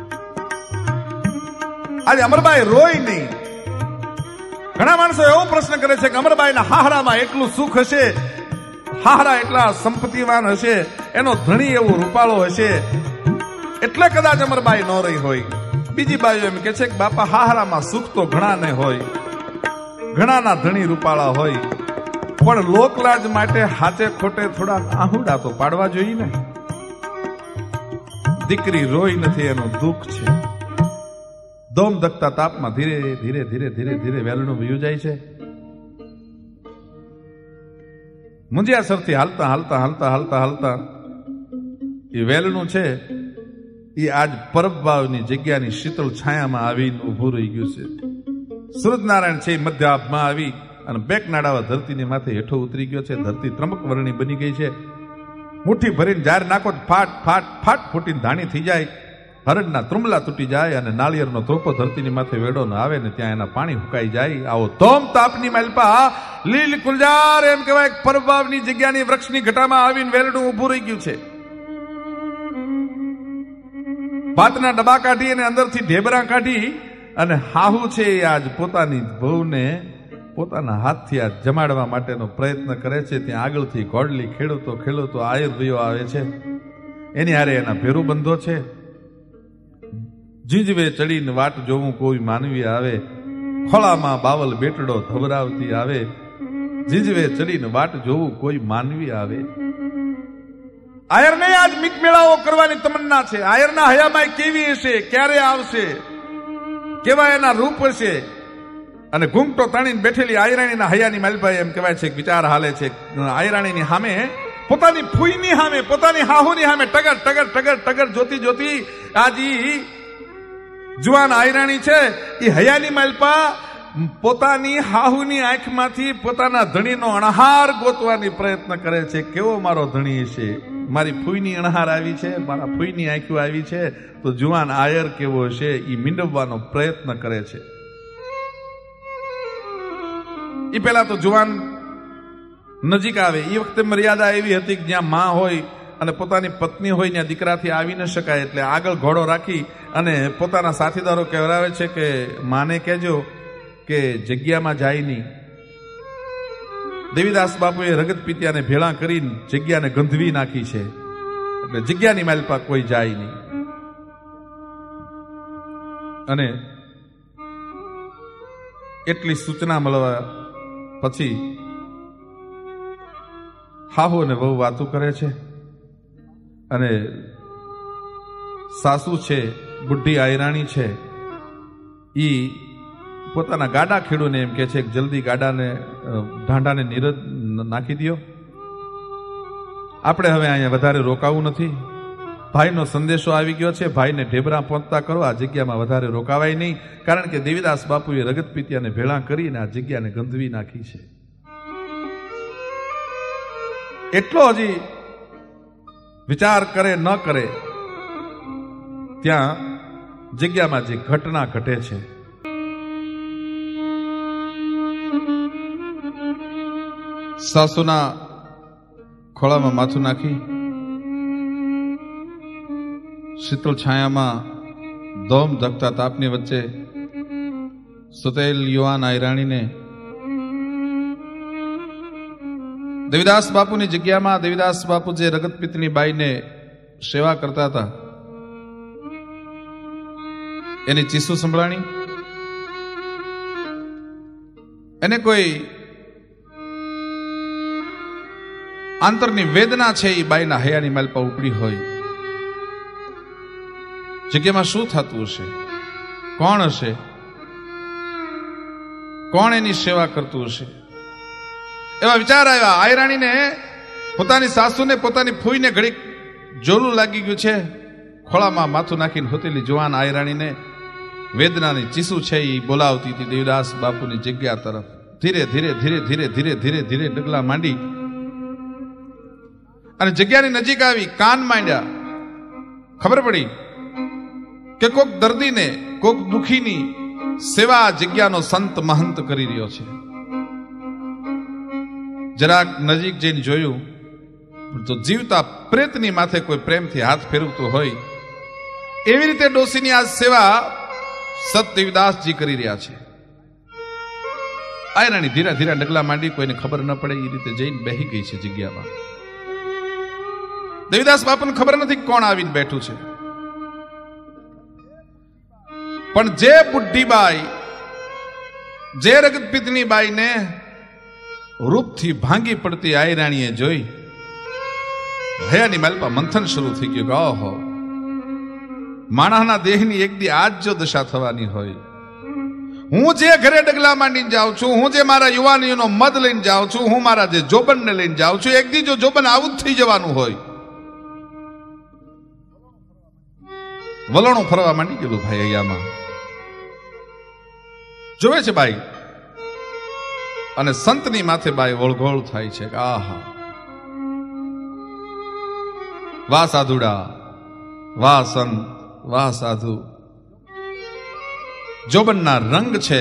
આજે અમરબાઈ રોઈ નહીં. ઘણા માણસો એવો પ્રશ્ન કરે છે કે અમરબાઈના હાહરામાં એટલું સુખ હશે, હાહરા એટલા સંપત્તિવાન હશે, એનો ધણી એવો રૂપાળો હશે એટલે કદાચ અમરબાઈ ન રહી હોય. બીજી બાજુ એમ કે છે કે બાપા હાહરામાં સુખ તો ઘણા ને હોય, ઘણાના ધણી રૂપાળા હોય, પણ લોકલાજ માટે હાથે ખોટે થોડા આહુડા તો પાડવા જોઈએ ને. દીકરી રોઈ નથી એનું દુઃખ છે. દોમ દકતા તાપમાં ધીરે ધીરે ધીરે ધીરે ધીરે વેલણું વયું જાય છે. મુંજિયાસરથી હાલતા હાલતા હાલતા હાલતા હાલતા એ વેલણું છે એ આજ પરબભાવની જગ્યાની શીતળ છાયામાં આવીને ઉભું રહી ગયું છે. સૂરજનારાયણ છે મધ્યાભમાં આવી અને બેક નાડાવા ધરતીની માથે હેઠો ઉતરી ગયો છે. ધરતી ત્રંબક વર્ણી બની ગઈ છે. મુઠ્ઠી ભરીને જાર નાખો ફાટ ફાટ ફાટ ફૂટીને ધાણી થઈ જાય, હરડના ત્રુમલા તૂટી જાય અને નાળિયેરનો ધોપો ધરતીની માથે વેડો ન આવે ને ત્યાં એના પાણી હુકાઈ જાય. આવો ધોમ તાપની માલપા લીલ કુલજાર એમ કહેવાય પરબભાવની જગ્યાની વૃક્ષની ઘટામાં આવીને વેલડું ઊભું રહી ગયું છે. ભાતના ડબ્બા કાઢી અને અંદરથી ઢેબરા કાઢી અને હાહુ છે આજ પોતાની વહુને પોતાના હાથથી આ જમાડવા માટેનો પ્રયત્ન કરે છે. ત્યાં આગળથી ઘોડલી ખેડૂતો આયુર્વેયો આવે છે, એની હારે એના ભેરું બંધો છે. જીંજવે ચડીને વાટ જોવું કોઈ માનવી આવે, ખોળામાં બાવલ બેટડો ધબરાવતી આવે. જીંજવે ચડીને વાટ જોવું કોઈ માનવી આવે. આયરને આજ મીક મેળાવો કરવાની તમન્ના છે. આયરના હયામાં કેવી હશે, ક્યારે આવશે, કેવા એના રૂપ હશે. અને ઘૂંઘટો તાણીને બેઠેલી આયરાણીના હયાની માલભાઈ એમ કહેવાય છે વિચાર હાલે છે. આયરાણીની સામે પોતાની ફૂઈની સામે પોતાની હાહુની સામે ટગર ટગર ટગર ટગર જોતી જોતી આજી જુવાન આયરાણી છે એ હયાની માલપા પોતાની હાહુની આંખમાંથી પોતાના ધણીનો અણહાર ગોતવાની પ્રયત્ન કરે છે. કેવો મારો ધણી હશે, મારી ફૂઈની અણહાર આવી છે, મારા ફૂઈની આંખો આવી છે, તો જુવાન આયર કેવો હશે એ મીંડવવાનો પ્રયત્ન કરે છે. એ પેલા તો જુવાન નજીક આવે. એ વખતે મર્યાદા એવી હતી કે જ્યાં માં હોય અને પોતાની પત્ની હોય ત્યાં દીકરાથી આવી ન શકાય, એટલે આગળ ઘોડો રાખી અને પોતાના સાથીદારો કહેવરાવે છે કે માને કહેજો કે જગ્યામાં જાય નહીં. દેવીદાસ બાપુએ રગત પીત્યાને ભેળા કરીને જગ્યાને ગંધવી નાખી છે, એટલે જગ્યાની માલપા કોઈ જાય નહીં. અને એટલી સૂચના મળવા પછી હાહુ અને વહુ વાતું કરે છે. અને સાસુ છે બુઢી આયરાણી છે ઈ પોતાના ગાડા ખેડૂને એમ કે છે કે જલ્દી ગાડાને ઢાંઢાને નીરજ નાખી દો. આપણે હવે અહીંયા વધારે રોકાવું નથી. ભાઈનો સંદેશો આવી ગયો છે, ભાઈને ઢેબરા પહોંચતા કરો. આ જગ્યામાં વધારે રોકાવાય નહીં, કારણ કે દેવીદાસ બાપુએ રગત પીત્યાને ભેળા કરીને આ જગ્યાને ગંધવી નાખી છે. એટલો હજી વિચાર કરે ન કરે ત્યાં જગ્યામાં જે ઘટના ઘટે છે. સાસુના ખોળામાં માથું નાખી શીતળ છાયામાં દોમ ધકતા તાપની વચ્ચે સુતેલ યુવાન આયરાણીને દેવીદાસ બાપુની જગ્યામાં દેવીદાસ બાપુ જે રગત પિત્તની બાઈને સેવા કરતા હતા એની ચીસુ સંભળાણી. એને કોઈ આંતરની વેદના છે એ બાઈના હૈયાની માલપા ઉપડી હોય. જગ્યામાં શું થતું હશે, કોણ હશે, કોણ એની સેવા કરતું હશે, એવા વિચાર આવ્યા. આયરાણીને પોતાની સાસુને પોતાની ફૂઈને ઘડીક જોલું લાગી ગયું છે. ખોળામાં માથું નાખીને હોતેલી જુવાન આયરાણીને વેદનાની ચીસુ છે એ બોલાવતી હતી દેવદાસ બાપુની જગ્યા તરફ. ધીરે ધીરે ધીરે ધીરે ધીરે ધીરે ધીરે ડગલા માંડી અને જગ્યાની નજીક આવી. કાન માંડ્યા. ખબર પડી કે કોક દર્દીને, કોક દુખીની સેવા જગ્યાનો સંત મહંત કરી રહ્યો છે. જરાક નજીક જઈને જોયું તો જીવતા પ્રેતની માથે કોઈ પ્રેમથી હાથ ફેરવતું હોય એવી રીતે ડોસીની આ સેવા સત દેવીદાસજી કરી રહ્યા છે. આયરાણી ધીરા ધીરા ડગલા માંડી, કોઈને ખબર ન પડે એ રીતે જઈને બેહી ગઈ છે જગ્યામાં. દેવીદાસ બાપુને ખબર નથી કોણ આવીને બેઠું છે, પણ જે બુઢ્ઢીબાઈ, જે રગતપિતની બાઈને રૂપથી ભાંગી પડતી આયરાણીએ જોઈ હયાની માલપા મંથન શરૂ થઈ ગયું કે ઓહો, માણસના દેહની એક દી આજ જો દશા થવાની હોય, હું જે ઘરે ડગલા માંડીને જાઉં છું, હું જે મારા યુવાનીઓનો મદ લઈને જાઉં છું, હું મારા જે જોબનને લઈને જાઉં છું, એક દી જો જોબન આવું જ થઈ જવાનું હોય. વલણું ફરવા માંડી ગયેલું ભાઈ. અહીંયામાં જોવે છે બાઈ, અને સંતની માથે બાઈ વળઘોળ થાય છે કે આહા, વાહ સાધુડા, વાહ સંત, વાહ સાધુ. જોબનના રંગ છે.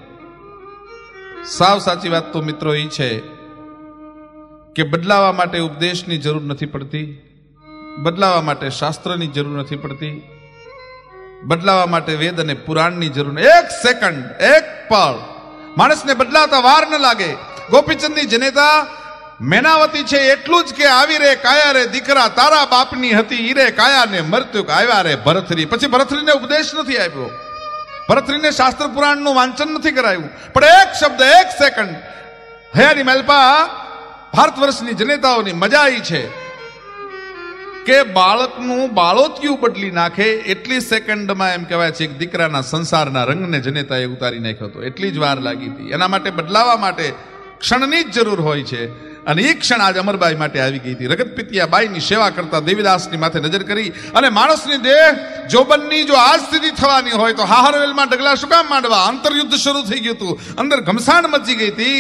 સાવ સાચી વાત તો મિત્રો એ છે કે બદલાવા માટે ઉપદેશની જરૂર નથી પડતી, બદલાવા માટે શાસ્ત્રની જરૂર નથી પડતી, બદલાવા માટે વેદ અને પુરાણની જરૂર. એક સેકન્ડ, એક પળ માણસને બદલાતા વાર ન લાગે. ગોપીચંદની જનેતા મેનાવતી છે એટલું જ કે આવી રે કાયા રે દીકરા તારા બાપની હતી ઈરે કાયા ને મૃત્યુ આવ્યા રે ભરથરી. પછી ભરથરીને ઉપદેશ નથી આપ્યો, ભરથરીને શાસ્ત્ર પુરાણનું વાંચન નથી કરાયું, પણ એક શબ્દ, એક સેકન્ડ હયાની મેલપા ભારત વર્ષની જનેતાઓની મજા આવી છે કે બાળકનું બાળોતિયું બદલી નાખે એટલી સેકન્ડમાં એમ કહેવાય છે કે દીકરાના સંસારના રંગને જનેતાએ ઉતારી નાખ્યો હતો. એટલી જ વાર લાગી હતી. એના માટે બદલાવા માટે ક્ષણની જ જરૂર હોય છે, અને એ ક્ષણ આજ અમરબાઈ માટે આવી ગઈ હતી. રગતપિતિયા બાઈની સેવા કરતા દેવીદાસની માથે નજર કરી, અને માણસની દેહ જોબનની જો આ સ્થિતિ થવાની હોય તો હાહરવેલમાં ડગલા શું કામ માંડવા? અંતરયુદ્ધ શરૂ થઈ ગયું હતું, અંદર ઘમસાણ મચી ગઈ હતી.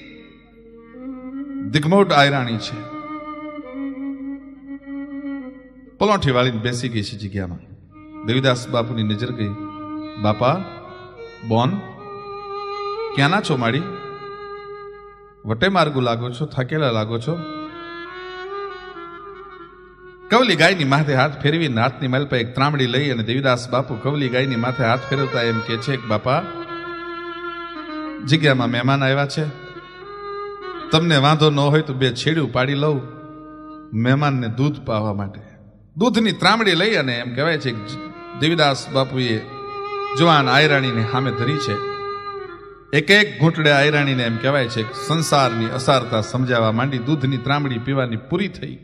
દિગ્મોટ આયરાણી છે, પલોઠી વાળીને બેસી ગઈ છે જગ્યામાં. દેવીદાસ બાપુની નજર ગઈ. બાપા, બોન, ક્યાંના છો માડી? વટે માર્ગુ લાગો છો, થાકેલા લાગો છો. કવલી ગાયની માથે હાથ ફેરવીને હાથની માલ પર એક ત્રામડી લઈ અને દેવીદાસ બાપુ કવલી ગાયની માથે હાથ ફેરવતા એમ કે છે કે બાપા, જગ્યામાં મહેમાન આવ્યા છે, તમને વાંધો ન હોય તો બે છેડ્યું પાડી લઉં મહેમાનને દૂધ પાવા માટે. દૂધની ત્રામડી લઈ અને એમ કહેવાય છે દેવીદાસ બાપુએ જવાન આયરાણીને સામે ધરી છે. એક એક ઘૂંટડે આયરાણીને એમ કહેવાય છે સંસારની અસારતા સમજાવવા માંડી. દૂધની ત્રામડી પીવાની પૂરી થઈ,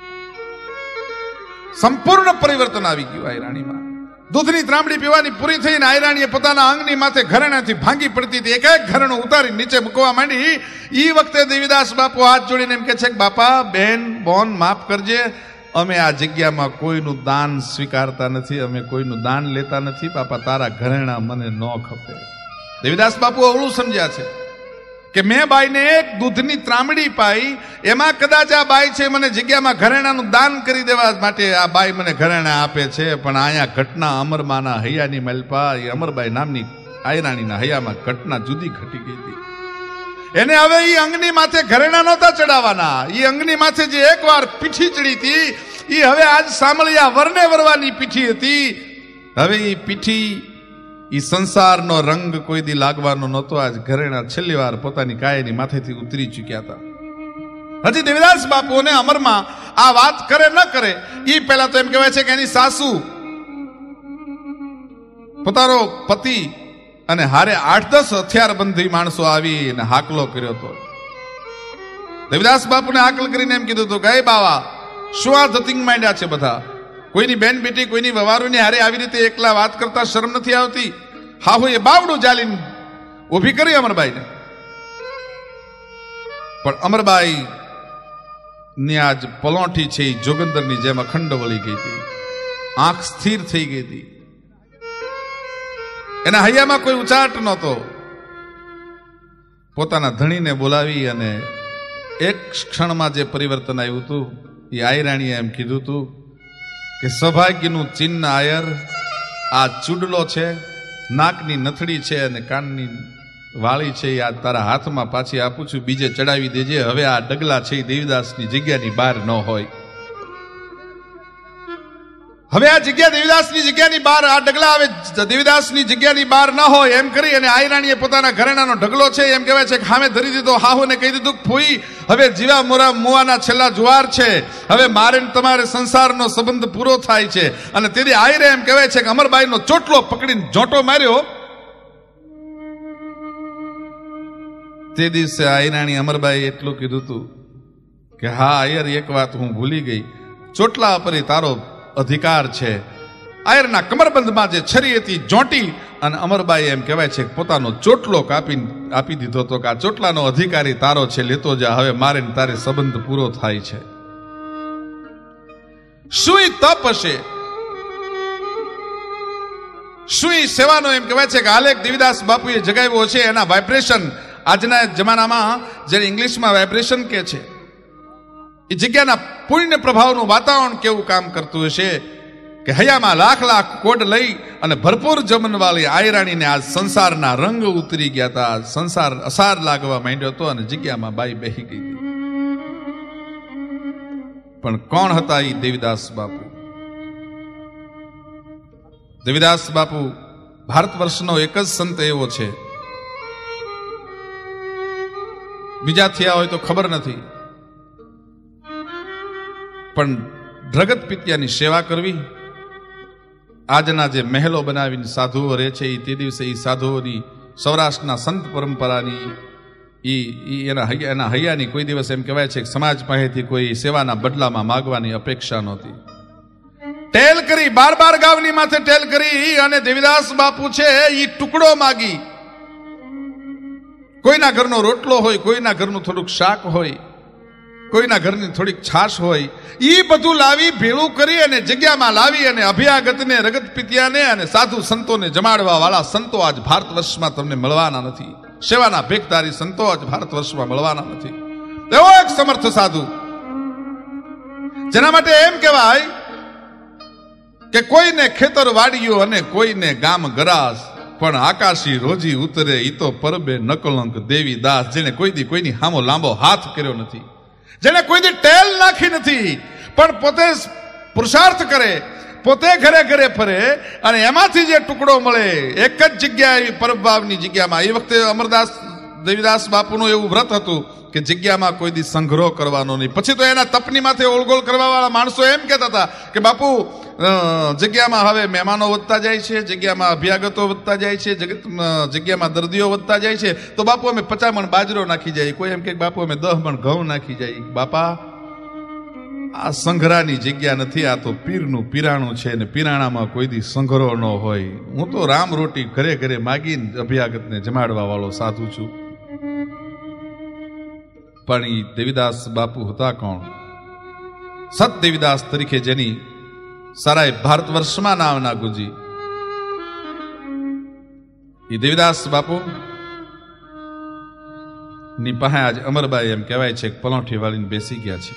સંપૂર્ણ પરિવર્તન આવી ગયું આયરાણીમાં. દૂધની ત્રામડી પીવાની પૂરી થઈને આયરાણીએ પોતાના અંગની માથે ઘરેણાથી ભાંગી પડતી હતી. એક એક ઘરેણું ઉતારી નીચે મૂકવા માંડી. એ વખતે દેવીદાસ બાપુ હાથ જોડીને એમ કે છે કે બાપા, બેન, બોન, માફ કરજે, અમે આ જગ્યામાં કોઈનું દાન સ્વીકારતા નથી, અમે કોઈનું દાન લેતા નથી. બાપા, તારા ઘરેણા મને ન ખપે. દેવીદાસ બાપુ અવળું સમજ્યા છે કે મેં બાઈને એક દૂધની ત્રામડી પાઈ, એમાં કદાચ આ બાઈ છે મને જગ્યામાં ઘરેણાનું દાન કરી દેવા માટે આ બાઈ મને ઘરેણા આપે છે, પણ અહીંયા ઘટના અમરમાના હૈયાની મલપા, એ અમરબાઈ નામની આયરાણીના હૈયામાં ઘટના જુદી ઘટી ગઈ હતી. એને હવે એ અંગની માથે ઘરેણા નહોતા ચડાવવાના. એ અંગની માથે જે એકવાર પીઠી ચડી હતી, એ હવે આજ સામળિયા વરને વરવાની પીઠી હતી. હવે એ પીઠી, એ સંસારનો રંગ કોઈ દી લાગવાનો નહોતો. આજ ઘરેણા છેલ્લી વાર પોતાની કાયાની માથેથી ઉતરી ચૂક્યા હતા. હજી દેવીદાસ બાપુને અમરમાં આ વાત કરે ન કરે એ પહેલા તો એમ કહેવાય છે કે એની સાસુ પોતાનો પતિ અને હારે 8-10 હથિયારબંધી માણસો આવી અને હાકલો કર્યો હતો. દેવીદાસ બાપુને હાકલ કરીને એમ કીધું હતું કે એ બાવા, શું આ ધતિંગ માંડ્યા છે બધા? કોઈની બેન બેટી, કોઈની વવારુની હારે આવી રીતે એકલા વાત કરતા શરમ નથી આવતી? હા, હું એ બાવડું જાલીને ઉભી કરી અમરબાઈને. પણ અમરબાઈ ની આજ પલોઠી છે એ જોગંદરની જેમ અખંડ વળી ગઈ હતી. આંખ સ્થિર થઈ ગઈ હતી. એના હૈયામાં કોઈ ઉચાટ નહોતો. પોતાના ધણીને બોલાવી અને એક ક્ષણમાં જે પરિવર્તન આવ્યું હતું એ આયરાણીએ એમ કીધું હતું કે સૌભાગ્યનું ચિહ્ન આયર આ ચૂડલો છે, નાકની નથડી છે અને કાનની વાળી છે, આ તારા હાથમાં પાછી આપું છું, બીજે ચડાવી દેજે. હવે આ ડગલા છે એ દેવીદાસની જગ્યાની બહાર ન હોય. હવે આ જગ્યા દેવીદાસની જગ્યાની બહાર, આ ડગલા હવે દેવીદાસની જગ્યાની બહાર ન હોય એમ કરી અને આયરાણીએ પોતાના ઘરેણાનો ઢગલો છે એમ કહેવાય છે કે સામે ધરી દીધો. હાહુને કહી દીધું, ફૂઈ હવે જીવા મોરા મુવાના છેલ્લા જુવાર છે, હવે મારે તમારે સંસારનો સંબંધ પૂરો થાય છે. અને તેથી આયરે એમ કહેવાય છે કે અમરબાઈનો ચોટલો પકડીને જોટો માર્યો. તે દિવસે આયરાણી અમરબાઈ એટલું કીધું હતું કે હા આયર, એક વાત હું ભૂલી ગઈ, ચોટલા પર તારો અધિકાર છે. આયરના કમરબંધમાં જે છરી હતી જોંટી અને અમરબાઈ એમ કહેવાય છે કે પોતાનો ચોટલો આપી દીધો હતો કે આ ચોટલાનો અધિકારી તારો છે, લેતો જા, હવે મારે તારે સંબંધ પૂરો થાય છે. શું તપ હશે, શું સેવાનો એમ કહેવાય છે કે આલેખ દેવીદાસ બાપુએ જગાવ્યો છે. એના વાઇબ્રેશન આજના જમાનામાં જેને ઇંગ્લિશમાં વાઇબ્રેશન કહે છે, એ જગ્યાના પુણ્ય પ્રભાવનું વાતાવરણ કેવું કામ કરતું હશે કે હૈયામાં લાખ લાખ કોડ લઈ અને ભરપૂર જમનવાળી આયરાણીને આ સંસારના રંગ ઉતરી ગયા હતા. સંસાર અસાર લાગવા માંડ્યો હતો અને જગ્યામાં બાઈ બેહી ગઈ હતી. પણ કોણ હતા એ દેવીદાસ બાપુ? દેવીદાસ બાપુ ભારત વર્ષનો એક જ સંત એવો છે, બીજા થયા હોય તો ખબર નથી, પણ દ્રગત પિત્યાની સેવા કરવી. આજના જે મહેલો બનાવીને સાધુઓ રહે છે, તે દિવસે એ સાધુઓની સૌરાષ્ટ્રના સંત પરંપરાની એના હૈયાની કોઈ દિવસ એમ કહેવાય છે કે સમાજ પાસેથી કોઈ સેવાના બદલામાં માગવાની અપેક્ષા નહોતી. ટેલ કરી 12 ગાવની માથે ટેલ કરી અને દેવીદાસ બાપુ છે એ ટુકડો માગી. કોઈના ઘરનો રોટલો હોય, કોઈના ઘરનું થોડુંક શાક હોય, કોઈના ઘરની થોડીક છાશ હોય, એ બધું લાવી ભેળું કરી અને જગ્યામાં લાવી અને અભ્યાગતને, રગત પિત્યાને અને સાધુ સંતોને જમાડવા વાળા સંતો આજ ભારત વર્ષમાં તમને મળવાના નથી. સેવાના ભેખધારી સંતો આજ ભારત વર્ષમાં મળવાના નથી. એવો એક સમર્થ સાધુ જેના માટે એમ કહેવાય કે કોઈને ખેતર વાડિયો અને કોઈને ગામ ગરાસ, પણ આકાશી રોજી ઉતરે ઈ તો પરબે નકલંક દેવીદાસ. જેને કોઈ દી કોઈની સામો લાંબો હાથ કર્યો નથી, જેને કોઈ દી ટેલ નાખી નથી, પણ પોતે પુરુષાર્થ કરે, પોતે ઘરે ઘરે ફરે અને એમાંથી જે ટુકડો મળે એક જ જગ્યાએ પરબભાવની જગ્યામાં. એ વખતે અમરદાસ દેવીદાસ બાપુનું એવું વ્રત હતું કે જગ્યામાં કોઈ દી સંગ્રહ કરવાનો નહીં. પછી તો એના તપની માથે ઓળગોળ કરવા વાળા માણસો એમ કહેતા હતા કે બાપુ જગ્યામાં હવે મહેમાનો વધતા જાય છે, જગ્યામાં અભ્યાગતો વધતા જાય છે, જગ્યામાં દર્દીઓ વધતા જાય છે, તો બાપુ અમે 50 મણ બાજરો નાખી જાય, કોઈ એમ કે બાપુ અમે 10 મણ ઘઉં નાખી જાય. બાપા, આ સંઘરાની જગ્યા નથી, આ તો પીરનું પીરાણું છે ને પીરાણામાં કોઈ દી સંઘરો ન હોય. હું તો રામ રોટી ઘરે ઘરે માગીને અભ્યાગતને જમાડવા વાળો સાધુ છું. પણ એ દેવીદાસ બાપુ હતા કોણ? સત દેવીદાસ તરીકે જેની સારા ભારત વર્ષમાં નામ ના ગુંજી, એ દેવીદાસ બાપુ ની પાસે આજ અમરબાઈ એમ કહેવાય છે પલોઠી વાળીને બેસી ગયા છે.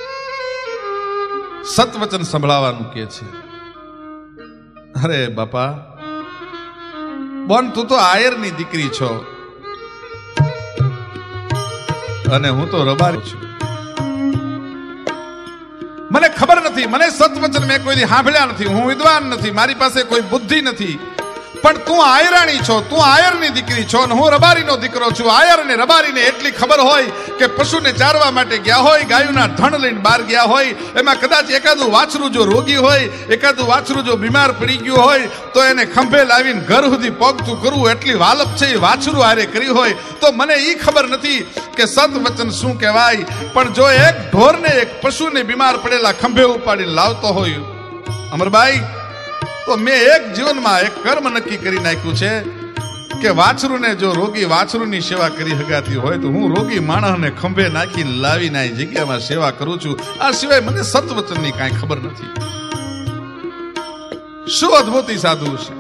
સતવચન સંભળાવવાનું કે છે. અરે બાપા, બોન તું તો આયરની દીકરી છો અને હું તો રબારી છું. મને ખબર નથી, મને સતવચન મેં કોઈ સાંભળ્યા નથી, હું વિદ્વાન નથી, મારી પાસે કોઈ બુદ્ધિ નથી, પણ તું આયરાણી છો, તું આયરની દીકરી છો અને હું રબારીનો દીકરો છું. આયર અને રબારીને એટલી ખબર હોય કે પશુને ચારવા માટે ગયા હોય, ગાયોના ધણ લઈને બહાર ગયા હોય, એમાં કદાચ એકાદું વાછરું જો રોગી હોય, એકાદું વાછરું જો બીમાર પડી ગયું હોય તો એને ખંભે લાવીને ઘર સુધી પગતું કરવું એટલી વાલપ છે એ વાછરું હારે કરી હોય. તો મને એ ખબર નથી કે સતવચન શું કહેવાય, પણ જો એક ઢોરને, એક પશુને બીમાર પડેલા ખંભે ઉપાડીને લાવતો હોય અમરબાઈ, તો મેં એક જીવનમાં એક કર્મ નક્કી કરી નાખ્યું છે કે વાછરુને જો રોગી વાછરુની સેવા કરી હગાતી હોય તો હું રોગી માણસને ખંભે નાખીને લાવીને આ જગ્યામાં સેવા કરું છું. આ સિવાય મને સતવચનની કાંઈ ખબર નથી. શું અદભુત સાધુ છે.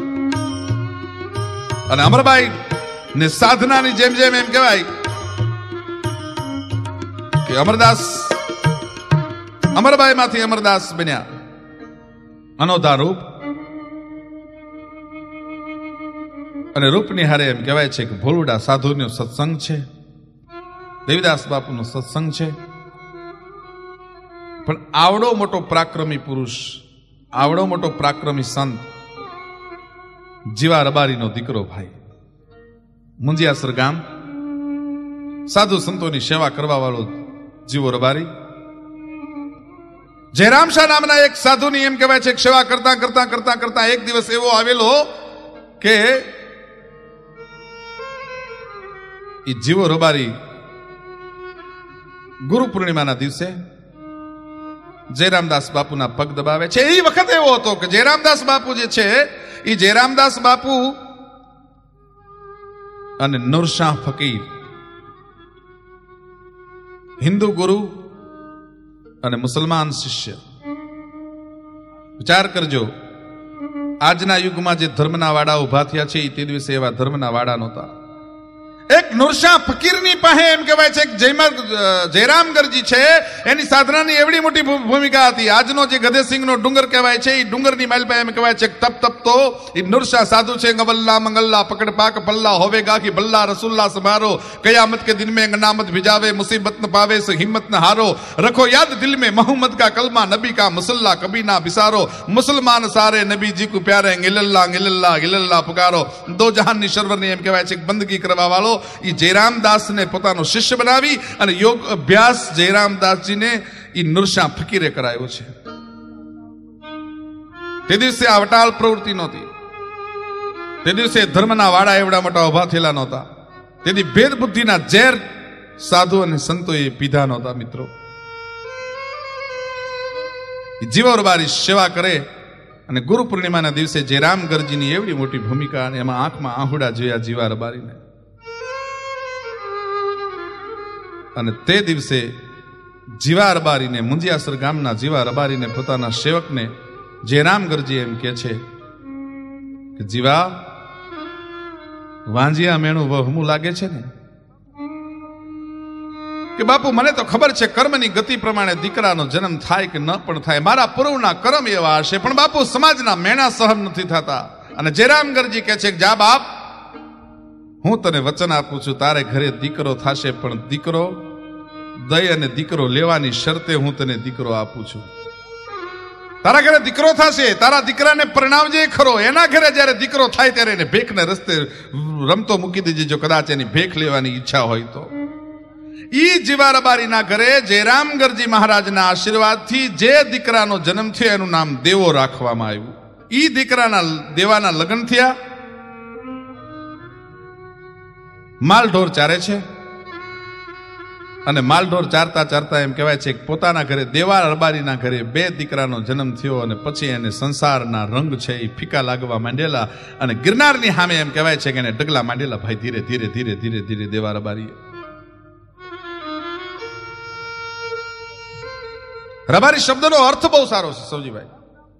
અને અમરબાઈ ને સાધનાની જેમ જેમ એમ કહેવાય કે અમરદાસ, અમરબાઈ માંથી અમરદાસ બન્યા. અનોધા રૂપ અને રૂપની હારે એમ કહેવાય છે કે ભોલુડા સાધુનો સત્સંગ છે, દેવીદાસ બાપુનો સત્સંગ છે. પણ આવડો મોટો પરાક્રમી પુરુષ, આવડો મોટો પરાક્રમી સંત, જીવા રબારીનો દીકરો ભાઈ, મુંજિયાસર ગામ, સાધુ સંતોની સેવા કરવા વાળો જીવો રબારી, જયરામ શાહ નામના એક સાધુની એમ કહેવાય છે કે સેવા કરતા કરતા કરતા કરતા એક દિવસ એવો આવેલો કે એ જીવો રબારી ગુરુ પૂર્ણિમાના દિવસે જયરામદાસ બાપુના પગ દબાવે છે. એ વખત એવો હતો કે જયરામદાસ બાપુ જે છે એ જયરામદાસ બાપુ અને નૂરશાહ ફકીર, હિન્દુ ગુરુ અને મુસલમાન શિષ્ય. વિચાર કરજો, આજના યુગમાં જે ધર્મના વાડા ઉભા થયા છે એ તે દિવસે એવા ધર્મના વાડા નહોતા. એક નૂરશાહ ફકીરની પાસે એમ કહેવાય છે કે જયરામગરજી છે એની સાધનાની એવડી મોટી ભૂમિકા હતી. આજનો જે ગધેસિંહનો ડુંગર કહેવાય છે એ ડુંગરની માઇલ પાસે એમ કહેવાય છે કે તપ તપ તો એ નૂરશાહ સાધુ છે. ગવલ્લા મંગલ્લા પકડ પાક પલ્લા હોવે ગાખી બલ્લા રસુલ્લા સમારો કયામત કે દિન में गनामत भिजावे मुसीबत न पावे से हिम्मत न हारो रखो याद दिल में मोहम्मद का कलमा नबी का मुसल्ला कभी ना बिसारो मुसलमान सारे नबी जी को प्यारे गिलल्ला गिलल्ला गिलल्ला पुकारो. दो जहानની સરવરની એમ કહેવાય છે કે બંદગી કરવા વાળો એ જયરામદાસને પોતાનો શિષ્ય બનાવી અને યોગ અભ્યાસ જયરામદાસજીને એ નૂરશાહ ફકીરે કરાયો છે. તે દિવસે આ વટાળ પ્રવૃત્તિ નહોતી, તે દિવસે ધર્મના વાડા એવડા મોટા ઉભા થયેલા નહોતા, તેથી ભેદ બુદ્ધિના ઝેર સાધુ અને સંતોએ પીધા નહોતા. મિત્રો, જીવો રબારી સેવા કરે અને ગુરુ પૂર્ણિમાના દિવસે જયરામગરજીની એવડી મોટી ભૂમિકા અને એમાં આંખમાં આહુડા જોયા જીવા રબારીને. અને તે દિવસે જીવા રબારીને, મુંજિયાસર ગામના જીવા રબારીને પોતાના સેવકને જયરામગરજી એમ કે છે કે જીવા, વાંજિયા મેણું વહમું લાગે છે ને? કે બાપુ મને તો ખબર છે કર્મની ગતિ પ્રમાણે દીકરાનો જન્મ થાય કે ન પણ થાય, મારા પૂર્વના કર્મ એવા હશે, પણ બાપુ સમાજના મેણા સહન નથી થતા. અને જયરામગરજી કહે છે કે જા બાપ, હું તને વચન આપું છું, તારે ઘરે દીકરો થશે, પણ દીકરો દઈ અને દીકરો લેવાની શરતે હું તને દીકરો આપું છું. તારા ઘરે દીકરો થશે, તારા દીકરાને પરણાવજે ખરો, એના ઘરે જયારે દીકરો થાય ત્યારે એને ભેખને રસ્તે રમતો મૂકી દેજે, જો કદાચ એની ભેખ લેવાની ઈચ્છા હોય તો. ઈ જીવા રબારીના ઘરે જયરામગરજી મહારાજના આશીર્વાદથી જે દીકરાનો જન્મ થયો એનું નામ દેવો રાખવામાં આવ્યું. ઈ દીકરાના દેવાના લગ્ન થયા, માલઢોર ચારે છે અને માલઢોર ચારતા ચારતા એમ કહેવાય છે કે પોતાના ઘરે દેવા રબારીના ઘરે બે દીકરાનો જન્મ થયો અને પછી એને સંસારના રંગ છે એ ફીકા લાગવા માંડેલા અને ગિરનારની સામે એમ કહેવાય છે કે એને ડગલા માંડેલા. ભાઈ ધીરે ધીરે ધીરે ધીરે ધીરે દેવા રબારીએ. રબારી શબ્દનો અર્થ બહુ સારો છે સૌજીભાઈ.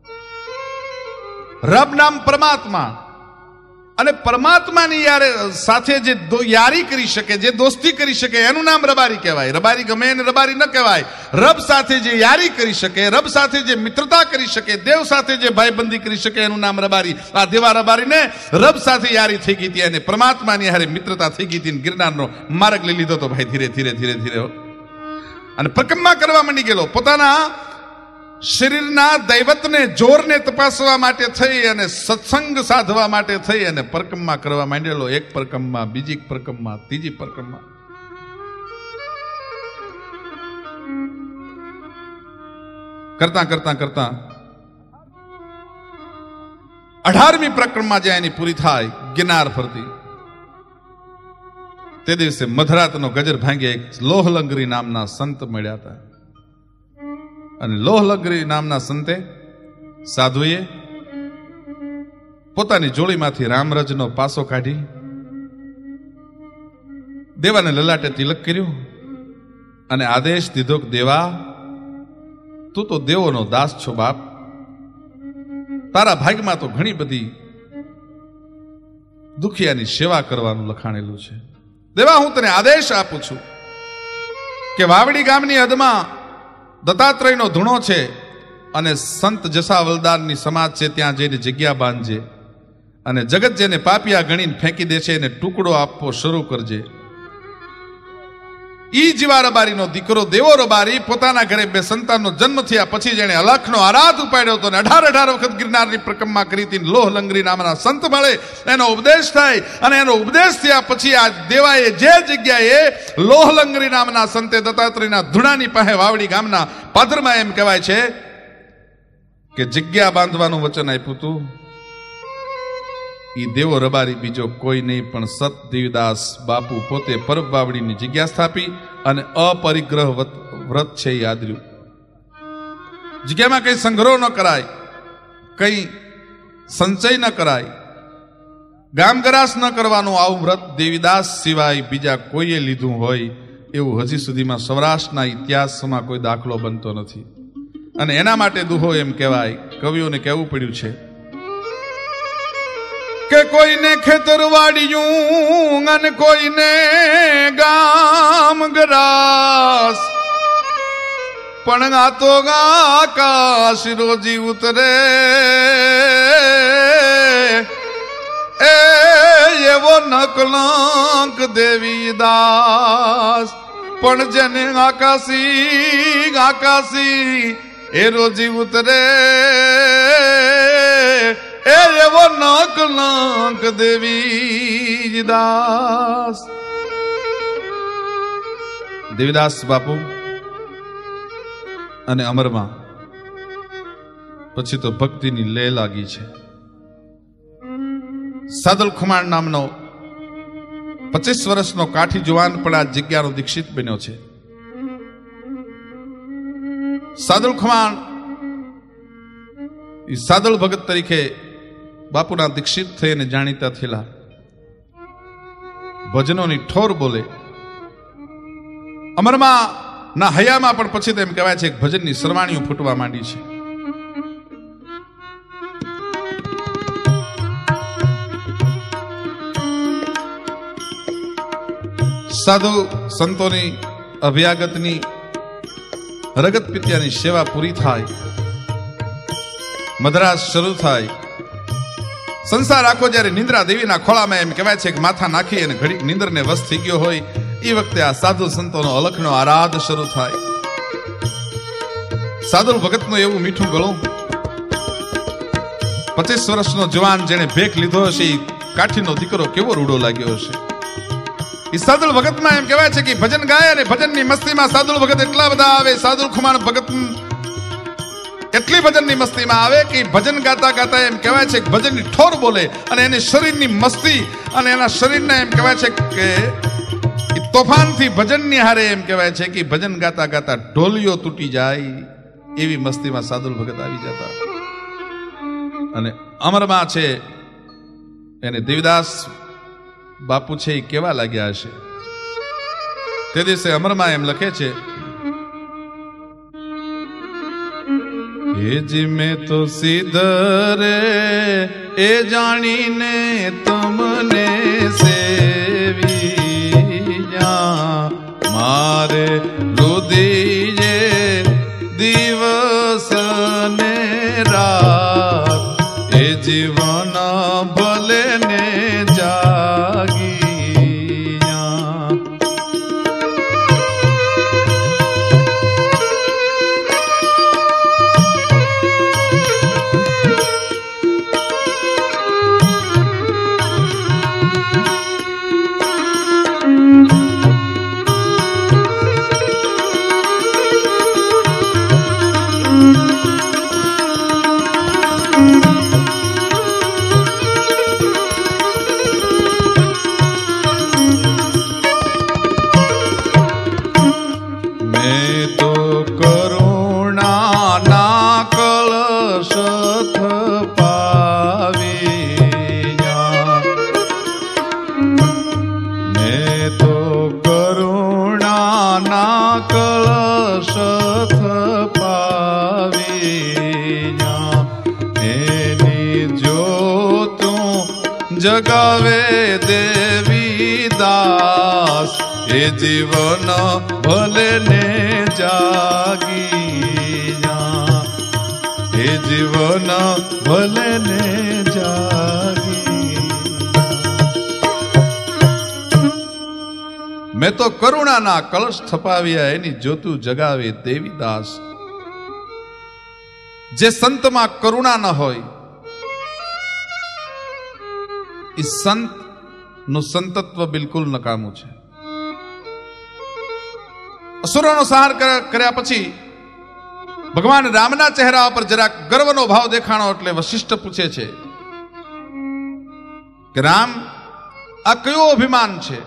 રબ નામ પરમાત્મા, અને પરમાત્માની સાથે જે યારી કરી શકે, જે દોસ્તી કરી શકે એનું નામ રબારી કહેવાય. રબારી ગમે એને રબારી ન કહેવાય. રબ સાથે જે યારી કરી શકે, રબ સાથે જે મિત્રતા કરી શકે, દેવ સાથે જે ભાઈબંધી કરી શકે એનું નામ રબારી. આ દેવા રબારીને રબ સાથે યારી થઈ ગઈ હતી અને પરમાત્માની હારે મિત્રતા થઈ ગઈ હતી. ગિરનારનો માર્ગ લઈ લીધો તો ભાઈ ધીરે ધીરે ધીરે ધીરે અને પરિક્રમા કરવા માંડી ગયેલો. પોતાના શરીરના દૈવતને, જોરને તપાસવા માટે થઈ અને સત્સંગ સાધવા માટે થઈ અને પરિક્રમા કરવા માંડેલો. એક પરિક્રમા, બીજી પરિક્રમા, ત્રીજી પરિક્રમા. કરતા કરતા કરતા 18મી પરિક્રમા જ્યાં એની પૂરી થાય ગિરનાર ફરતી, તે દિવસે મધરાતનો ગજર ભાંગી એક લોહલંગરી નામના સંત મળ્યા હતા. અને લોહલંગરી નામના સંતે, સાધુએ પોતાની જોડીમાંથી રામરજનો પાસો કાઢી દેવાને લલાટે તિલક કર્યું અને આદેશ દીધો કે દેવા, તું તો દેવોનો દાસ છો બાપ, તારા ભાગમાં તો ઘણી બધી દુખિયાની સેવા કરવાનું લખાણેલું છે. દેવા, હું તને આદેશ આપું છું કે વાવડી ગામની હદમાં દત્તાત્રેયનો ધૂણો છે અને સંત જસાવલદારની સમાજ છે, ત્યાં જઈને જગ્યા બાંધજે અને જગત જેને પાપિયા ગણીને ફેંકી દે છે એને ટુકડો આપવો શરૂ કરજે. ઈ જીવા રબારીનો દીકરો દેવો રબારી પોતાના ઘરે 2 સંતાનનો જન્મ થયા પછી જેને અલખનો આરાધ ઉપાડ્યો હતો ને 18 વખત ગિરનારની પરિક્રમા કરી હતી. લોહ લંગરી નામના સંત મળે, એનો ઉપદેશ થાય અને એનો ઉપદેશ થયા પછી આ દેવાએ જે જગ્યાએ લોહ લંગરી નામના સંતે દત્તાત્રેયના ધૂણાની પાસે વાવડી ગામના પાદરમાં એમ કહેવાય છે કે જગ્યા બાંધવાનું વચન આપ્યું હતું. ઈ દેવો રબારી બીજો કોઈ નહીં પણ સત દેવીદાસ બાપુ પોતે પરબ બાવડીની જગ્યા સ્થાપી અને અપરિગ્રહ વ્રત છે યાદ રહ્યું. જગ્યામાં કઈ સંગ્રહ ન કરાય, કઈ સંચય ન કરાય, ગામગરાસ ન કરવાનું. આવું વ્રત દેવીદાસ સિવાય બીજા કોઈએ લીધું હોય એવું હજી સુધીમાં સૌરાષ્ટ્રના ઇતિહાસમાં કોઈ દાખલો બનતો નથી. અને એના માટે દુહો એમ કહેવાય, કવિઓને કહેવું પડ્યું છે કે કોઈને ખેતરવાડિયું અને કોઈને ગામ ગરાસ, પણ આ તો આકાશ રોજી ઉતરે એ એવો નકલંક દેવીદાસ. પણ જેને આકાશી આકાશી એ રોજી ઉતરે એ એવો નકલંક દેવીદાસ. દેવીદાસ બાપુ અને અમરમાં પછી તો ભક્તિની લે લાગી છે. સાદલ ખુમાણ નામનો 25 વર્ષનો કાઠી જુવાન પણ આ જગ્યાનો દીક્ષિત બન્યો છે. સાદલ ખુમાણ સાદળ ભગત તરીકે બાપુના દીક્ષિત થઈને જાણીતા થયેલા. ભજનોની ઠોર બોલે. અમરમાં ના હયામાં પણ પછી તો એમ કહેવાય છે કે ભજનની સરવાણીઓ ફૂટવા માંડી છે. સાધુ સંતોની અભ્યાગતની રગત પિત્યાની સેવા પૂરી થાય, મદ્રાસ શરૂ થાય, સંસાર આખો જ્યારે નિંદ્રા દેવીના ખોળામાં એમ કહેવાય છે કે માથા નાખી અને ઘડી નિંદ્રને વશ થઈ ગયો હોય એ વખતે આ સાધુ સંતોનો અલખનો આરાધ શરૂ થાય. સાધુ ભગતનું એવું મીઠું ગળું, 25 વર્ષનો જવાન જેને ભેખ લીધો હશે એ કાઠીનો દીકરો કેવો રૂડો લાગ્યો હશે. એ સાદુલ ભગતમાં એમ કહેવાય છે કે ભજન ગાય અને ભજનની મસ્તીમાં સાદુલ ભગત એટલા બધા આવે, સાદુલ ખુમાણ ભગત એટલી ભજનની મસ્તીમાં આવે કે ભજન ગાતા ગાતા એમ કહેવાય છે કે ભજનની ઠોર બોલે અને એની શરીરની મસ્તી અને એના શરીરને એમ કહેવાય છે કે તોફાનથી ભજનની હારે એમ કહેવાય છે કે ભજન ગાતા ગાતા ઢોલિયો તૂટી જાય એવી મસ્તીમાં સાદુલ ભગત આવી જતા. અને અમરમાં છે એને દેવીદાસ બાપુ છે એ કેવા લાગ્યા હશે. તે દિવસે અમરમાં એમ લખે છે, એ જી મેં તો સિદ્ધરે એ જાણીને તમને સેવી મારે રુદિયે દિવસ ને રાત એ જીવન ભલે ને જાગી. જગાવે દેવીદાસ એ જીવન ભલે ને જાગી જા, એ જીવન ભલે ને જાગી. મેં તો કરુણાના કળશ થપાવ્યા, એની જ્યોતું જગાવે દેવીદાસ. જે સંતમાં કરુણા ન હોય એ સંત નું સંતત્વ બિલકુલ નકામું છે. અસુરોનો સંહાર કર્યા પછી ભગવાન રામના ચહેરા પર જરાક ગર્વનો ભાવ દેખાણો એટલે વશિષ્ઠ પૂછે છે કે રામ, આ કયો અભિમાન છે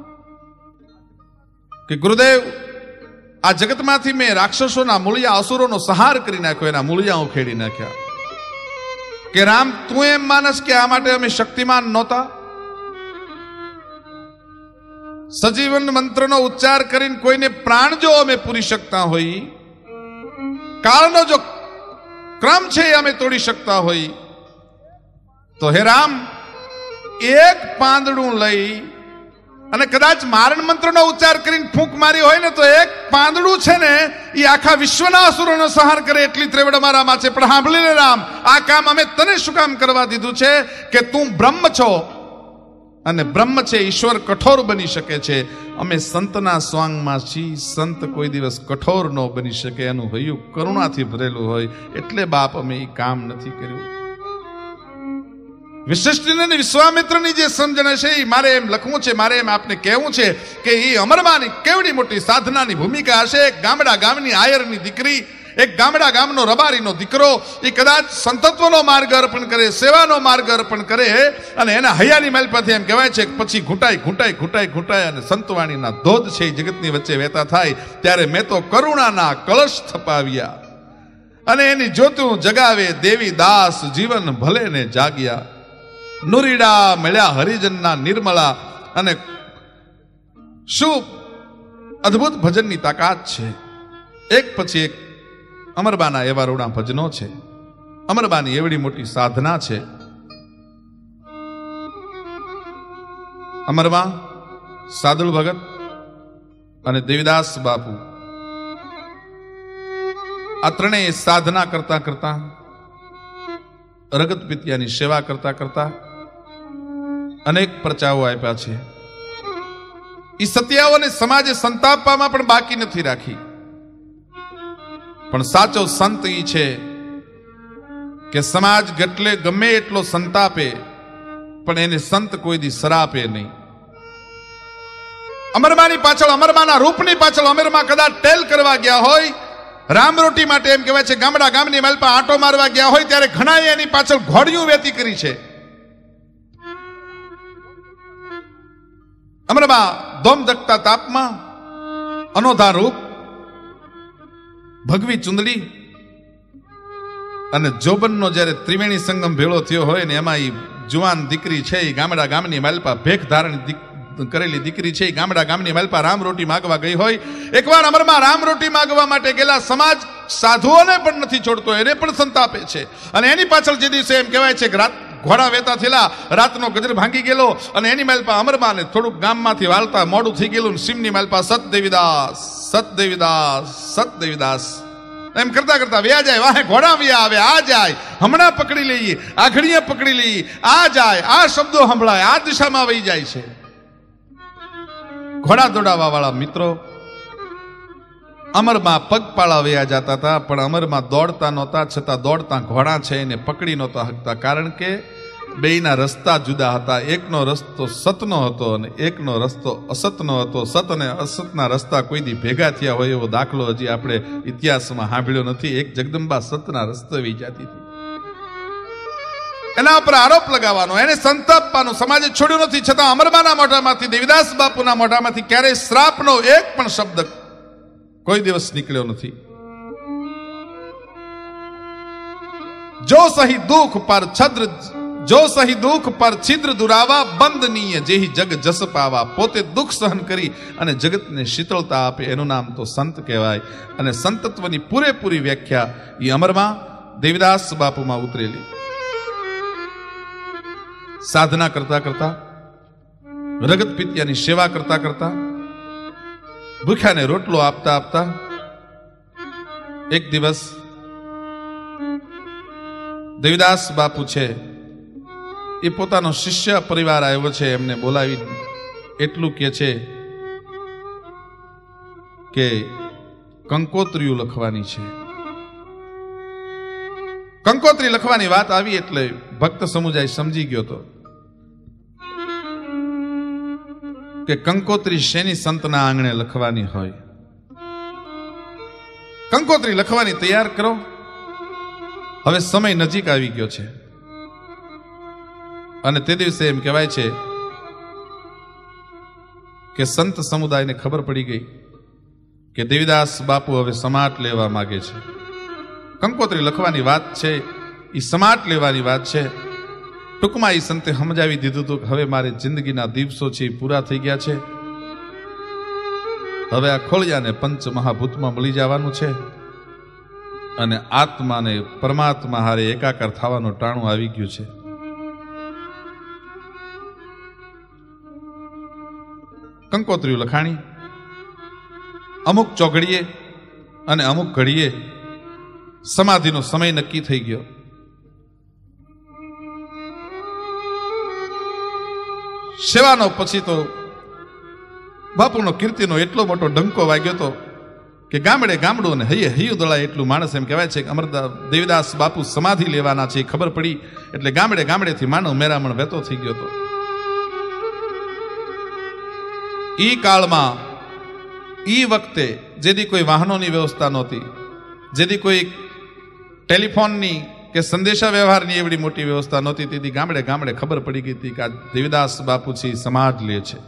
કે ગુરુદેવ, આ જગતમાંથી મેં રાક્ષસોના મૂળિયા અસુરોનો સંહાર કરી નાખ્યો, એના મૂળિયા ઉખેડી નાખ્યા. કે રામ, તું એમ માનસ કે આ માટે અમે શક્તિમાન નહોતા? સજીવન મંત્રનો ઉચ્ચાર કરીને કોઈને પ્રાણ જો અમે પૂરી શકતા હોઈ, કાળનો જો ક્રમ છે એ અમે તોડી શકતા હોઈ, તો હે રામ, એક પાંદડું લઈ અને કદાચ મારણ મંત્રનો ઉચ્ચાર કરીને ફૂંક મારી હોય ને તો એક પાંદડું છે ને એ આખા વિશ્વના અસુરોનો સંહાર કરે એટલી ત્રેવડ અમારામાં છે. પણ સાંભળી લે રામ, આ કામ અમે તને શું કામ કરવા દીધું છે કે તું બ્રહ્મ છો અને બ્રહ્મ છે ઈશ્વર કઠોર બની શકે છે. અમે સંતના સ્વાંગમાં છીએ, સંત કોઈ દિવસ કઠોર ન બની શકે, એનું હૈયું કરુણાથી ભરેલું હોય, એટલે બાપ અમે એ કામ નથી કર્યું. વિશિષ્ટ અને વિશ્વામિત્રની જે સમજણ છે એ મારે એમ લખવું છે, મારે એમ આપને કહેવું છે કે એ અમરમાની કેવડી મોટી સાધનાની ભૂમિકા હશે. એક ગામડા ગામની આયરની દીકરી, એક ગામડા ગામનો રબારીનો દીકરો, એ કદાચ સંતત્વનો માર્ગ અર્પણ કરે, સેવાનો માર્ગ અર્પણ કરે અને એના હૈયાની મેલ પરથી એમ કહેવાય છે કે પછી ઘૂંટાઈ ઘૂંટાઈ ઘૂંટાઈ ઘૂંટાઈ અને સંતવાણીના ધોધ છે એ જગતની વચ્ચે વહેતા થાય, ત્યારે મેં તો કરુણાના કળશ થપાવ્યા અને એની જ્યોતું જગાવે દેવી દાસ, જીવન ભલે ને જાગ્યા. નુરીડા મળ્યા હરિજનના નિર્મળા. અને શું અદ્ભુત ભજનની તાકાત છે! એક પછી એક અમરબાના એવા રૂડા ભજનો છે, અમરબાની એવડી મોટી સાધના છે. અમરબા, સાદુલ ભગત અને દેવીદાસ બાપુ આ ત્રણેય સાધના કરતા કરતા, રગત પિત્યાની સેવા કરતા કરતા અનેક પરચાઓ આપ્યા છે. એ સત્યાઓને સમાજે સંતાપવામાં પણ બાકી નથી રાખી. પણ સાચો સંત ઈ છે કે સમાજ ગમે એટલો સંતાપે પણ એને સંત કોઈ દી સરાપે નહીં. અમરમાની પાછળ, અમરમાના રૂપની પાછળ અમરમાં કદાચ ટેલ કરવા ગયા હોય, રામરોટી માટે એમ કહેવાય છે ગામડા ગામની માલપા આંટો મારવા ગયા હોય, ત્યારે ઘણા એની પાછળ ઘોડિયું વેતી કરી છે. અમરમાં ધોમ ધકતા તાપમાં અનોધા રૂપ, ભગવી ચુંદડી અને જોબનનો જ્યારે ત્રિવેણી સંગમ ભેળો થયો હોય ને એમાં એ જુવાન દીકરી છે, એ ગામડા ગામની માલપા ભેખ ધારણ કરેલી દીકરી છે, એ ગામડા ગામની માલપા રામ રોટી માગવા ગઈ હોય. એકવાર અમરમાં રામ રોટી માગવા માટે ગયેલા સમાજ સાધુઓને પણ નથી છોડતો, એને પણ સંતાપે છે. અને એની પાછળ જે દિવસે એમ કહેવાય છે કે રાત ઘોડા વેતા થયેલા, રાતનો ગજર ભાંગી ગયેલો અને એની માલપા અમરમાને થોડુંક ગામમાંથી વાળતા મોડું થઈ ગયેલું. સિમની માલપા સત દેવીદાસ, સત દેવીદાસ, સત દેવીદાસ એમ કરતા કરતા વ્યા જાય. વાહે ઘોડા વ્યા આવે, આ જાય, હમણાં પકડી લઈએ, આ ઘડીએ પકડી લઈએ, આ જાય, આ શબ્દો સંભળાય, આ દિશામાં વહી જાય છે. ઘોડા દોડાવા વાળા મિત્રો અમરમાં પગપાળા વયા જતા હતા, પણ અમરમાં દોડતા નહોતા, છતાં દોડતા ઘોડા છે એને પકડી નહોતા શકતા, કારણ કે બેયના રસ્તા જુદા હતા. એકનો રસ્તો સતનો હતો અને એકનો રસ્તો અસતનો હતો. સત અને અસતના રસ્તા કોઈ દી ભેગા થયા હોય એવો દાખલો હજી આપણે ઇતિહાસમાં સાંભળ્યો નથી. એક જગદંબા સતના રસ્તે વહી જતી હતી. એના ઉપર આરોપ લગાવવાનો, એને સંતાપવાનો સમાજે છોડ્યું નથી. છતાં અમરબાના મોઢામાંથી, દેવીદાસ બાપુના મોઢામાંથી ક્યારેય શ્રાપનો એક પણ શબ્દ કોઈ દિવસ નીકળ્યો નથી. જો સહી દુઃખ પર છદ્ર, જો સહી દુઃખ પર છિદ્ર દુરાવા, બંધનીય જેહી જગ જસ પાવા. પોતે દુઃખ સહન કરી અને જગતને શીતળતા આપે એનું નામ તો સંત કહેવાય. અને સંતત્વની પૂરેપૂરી વ્યાખ્યા એ અમરમાં દેવીદાસ બાપુમાં ઉતરેલી. સાધના કરતા કરતા, રગત પિત્યાની સેવા કરતા કરતા, ભૂખ્યાને રોટલો આપતા આપતા એક દિવસ દેવીદાસ બાપુ છે એ પોતાનો શિષ્ય પરિવાર આવ્યો છે, એમને બોલાવી એટલું કહે છે કે કંકોત્રીઓ લખવાની છે. કંકોત્રી લખવાની વાત આવી એટલે ભક્ત સમુદાય સમજી ગયો હતો કે કંકોત્રી શેની સંતના આંગણે લખવાની હોય. કંકોત્રી લખવાની તૈયાર કરો. હવે સમય નજીક આવી ગયો છે અને તે દિવસે એમ કહેવાય છે કે સંત સમુદાયને ખબર પડી ગઈ કે દેવીદાસ બાપુ હવે સમાટ લેવા માંગે છે. કંકોત્રી લખવાની વાત છે, એ સમાટ લેવાની વાત છે. ટૂંકમાં એ સંતે સમજાવી દીધું હતું કે હવે મારે જિંદગીના દિવસો છે એ પૂરા થઈ ગયા છે. હવે આ ખોળિયાને પંચ મહાભૂતમાં મળી જવાનું છે અને આત્માને પરમાત્મા હારે એકાકાર થવાનું ટાણું આવી ગયું છે. કંકોત્રીઓ લખાણી. અમુક ચોઘડીએ અને અમુક ઘડીએ સમાધિનો સમય નક્કી થઈ ગયો. સેવાનો પછી તો બાપુનો કીર્તિનો એટલો મોટો ડંકો વાગ્યો હતો કે ગામડે ગામડું અને હૈયે હૈયું દળાય એટલું માણસ. એમ કહેવાય છે કે દેવીદાસ બાપુ સમાધિ લેવાના છે ખબર પડી એટલે ગામડે ગામડેથી માનવ મેરામણ વહેતો થઈ ગયો હતો. ઈ કાળમાં ઈ વખતે જેથી કોઈ વાહનોની વ્યવસ્થા નહોતી, જેથી કોઈ ટેલિફોનની કે સંદેશા વ્યવહારની એવડી મોટી વ્યવસ્થા નહોતી, તેથી ગામડે ગામડે ખબર પડી ગઈ હતી કે આ દેવીદાસ બાપુ છે સમાજ લે છે.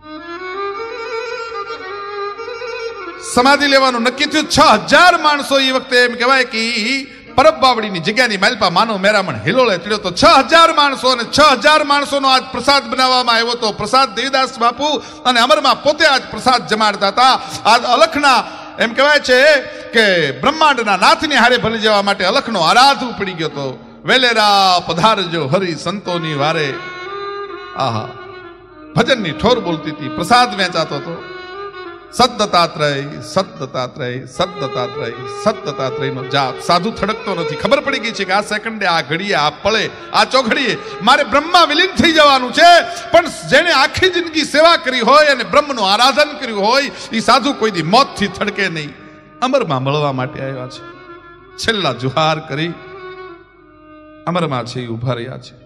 સમાધિ લેવાનું નક્કી થયું. 6000 માણસો એ વખતે એમ કહેવાય કે પરબ બાવડીની જગ્યાની માલપા માનવ મેરામણ હિલોળે ચડ્યો તો 6000 માણસો અને 6000 માણસોનો આજ પ્રસાદ બનાવવામાં આવ્યો હતો. પ્રસાદ દેવીદાસ બાપુ અને અમરમાં પોતે આજ પ્રસાદ જમાડતા હતા. આજ અલખના એમ કહેવાય છે કે બ્રહ્માંડના નાથની હારે ભલી જવા માટે અલખનો આરાધ પડી ગયો હતો. વેલેરા પધારજો હરિ સંતોની વારે. આહા, ભજનની ઠોર બોલતી હતી, પ્રસાદ વેચાતો હતો. સદત્તાત્રેય સદત્તાત્રેય સદત્તાત્રેય સદત્તાત્રેયનો જાપ. સાધુ થડકતો નથી. ખબર પડી ગઈ છે કે આ સેકન્ડે, આ ઘડીએ, આ પળે, આ ચોઘડીએ મારે બ્રહ્મા વિલીન થઈ જવાનું છે. પણ જેને આખી જિંદગી સેવા કરી હોય અને બ્રહ્મનું આરાધન કર્યું હોય એ સાધુ કોઈ દી મોતથી થડકે નહીં. અમરમાં મળવા માટે આવ્યા છે. છેલ્લા જુહાર કરી અમરમાં છે એ ઉભા રહ્યા છે.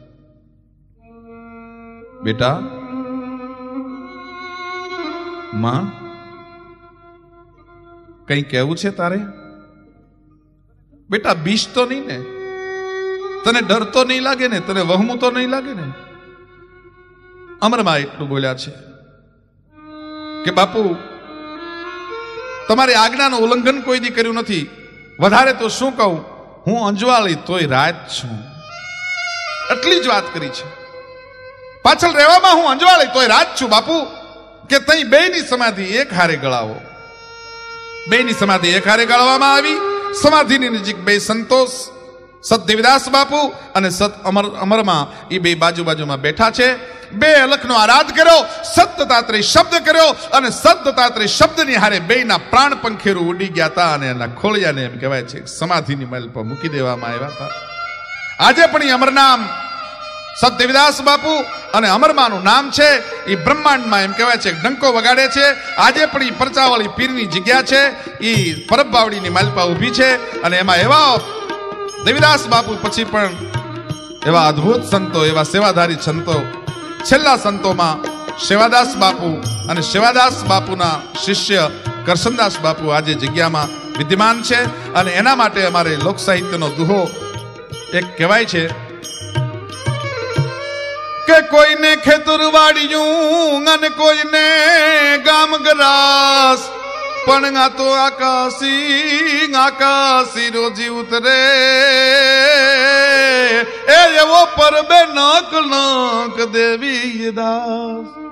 બેટા, માં કઈ કહેવું છે તારે? બેટા, બીજ તો નહીં ને? તને ડર તો નહીં લાગે ને? તને વહમું તો નહીં લાગે ને? અમરમાં એટલું બોલ્યા છે કે બાપુ, તમારી આજ્ઞાનું ઉલ્લંઘન કોઈ દી કર્યું નથી. વધારે તો શું કહું, હું અંજવાળી તોય રાત છું. એટલી જ વાત કરી છે. પાછળ રહેવામાં હું અંજવાળી તોય રાત છું બાપુ. કે તઈ બેની સમાધિ એક હારે ગળાવો. બેની સમાધિ એક હારે ગાળવામાં આવી. સમાધિની નજીક બે સંતોષ, સત દેવીદાસ બાપુ અને સત અમરમાં એ બે બાજુ બાજુમાં બેઠા છે. બે અલખનો આરાધ કર્યો, સદત્તાત્રેય શબ્દ કર્યો અને સદત્તાત્રેય શબ્દની હારે બેના પ્રાણ પંખેરું ઉડી ગયા હતા અને એના ખોળિયાને એમ કહેવાય છે સમાધિની મહેલ પર મૂકી દેવામાં આવ્યા હતા. આજે પણ એ અમરનામ સત દેવીદાસ બાપુ અને અમરમાનું નામ છે એ બ્રહ્માંડમાં એમ કહેવાય છે ડંકો વગાડે છે. આજે પણ એ પરચાવાળી પીરની જગ્યા છે એ પરબ બાવડીની માલપા ઊભી છે અને એમાં એવા દેવીદાસ બાપુ પછી પણ એવા અદ્ભુત સંતો, એવા સેવાધારી સંતો, છેલ્લા સંતોમાં સેવાદાસ બાપુ અને સેવાદાસ બાપુના શિષ્ય કરશનદાસ બાપુ આજે જગ્યામાં વિદ્યમાન છે. અને એના માટે અમારે લોક સાહિત્યનો દુહો એક કહેવાય છે કે કોઈને ખેતરવાડિયું અને કોઈને ગામ ગ્રાસ, પણ આ તો આકાશી રોજી ઉતરે. એ એવો પરબે નક નક દેવી દાસ.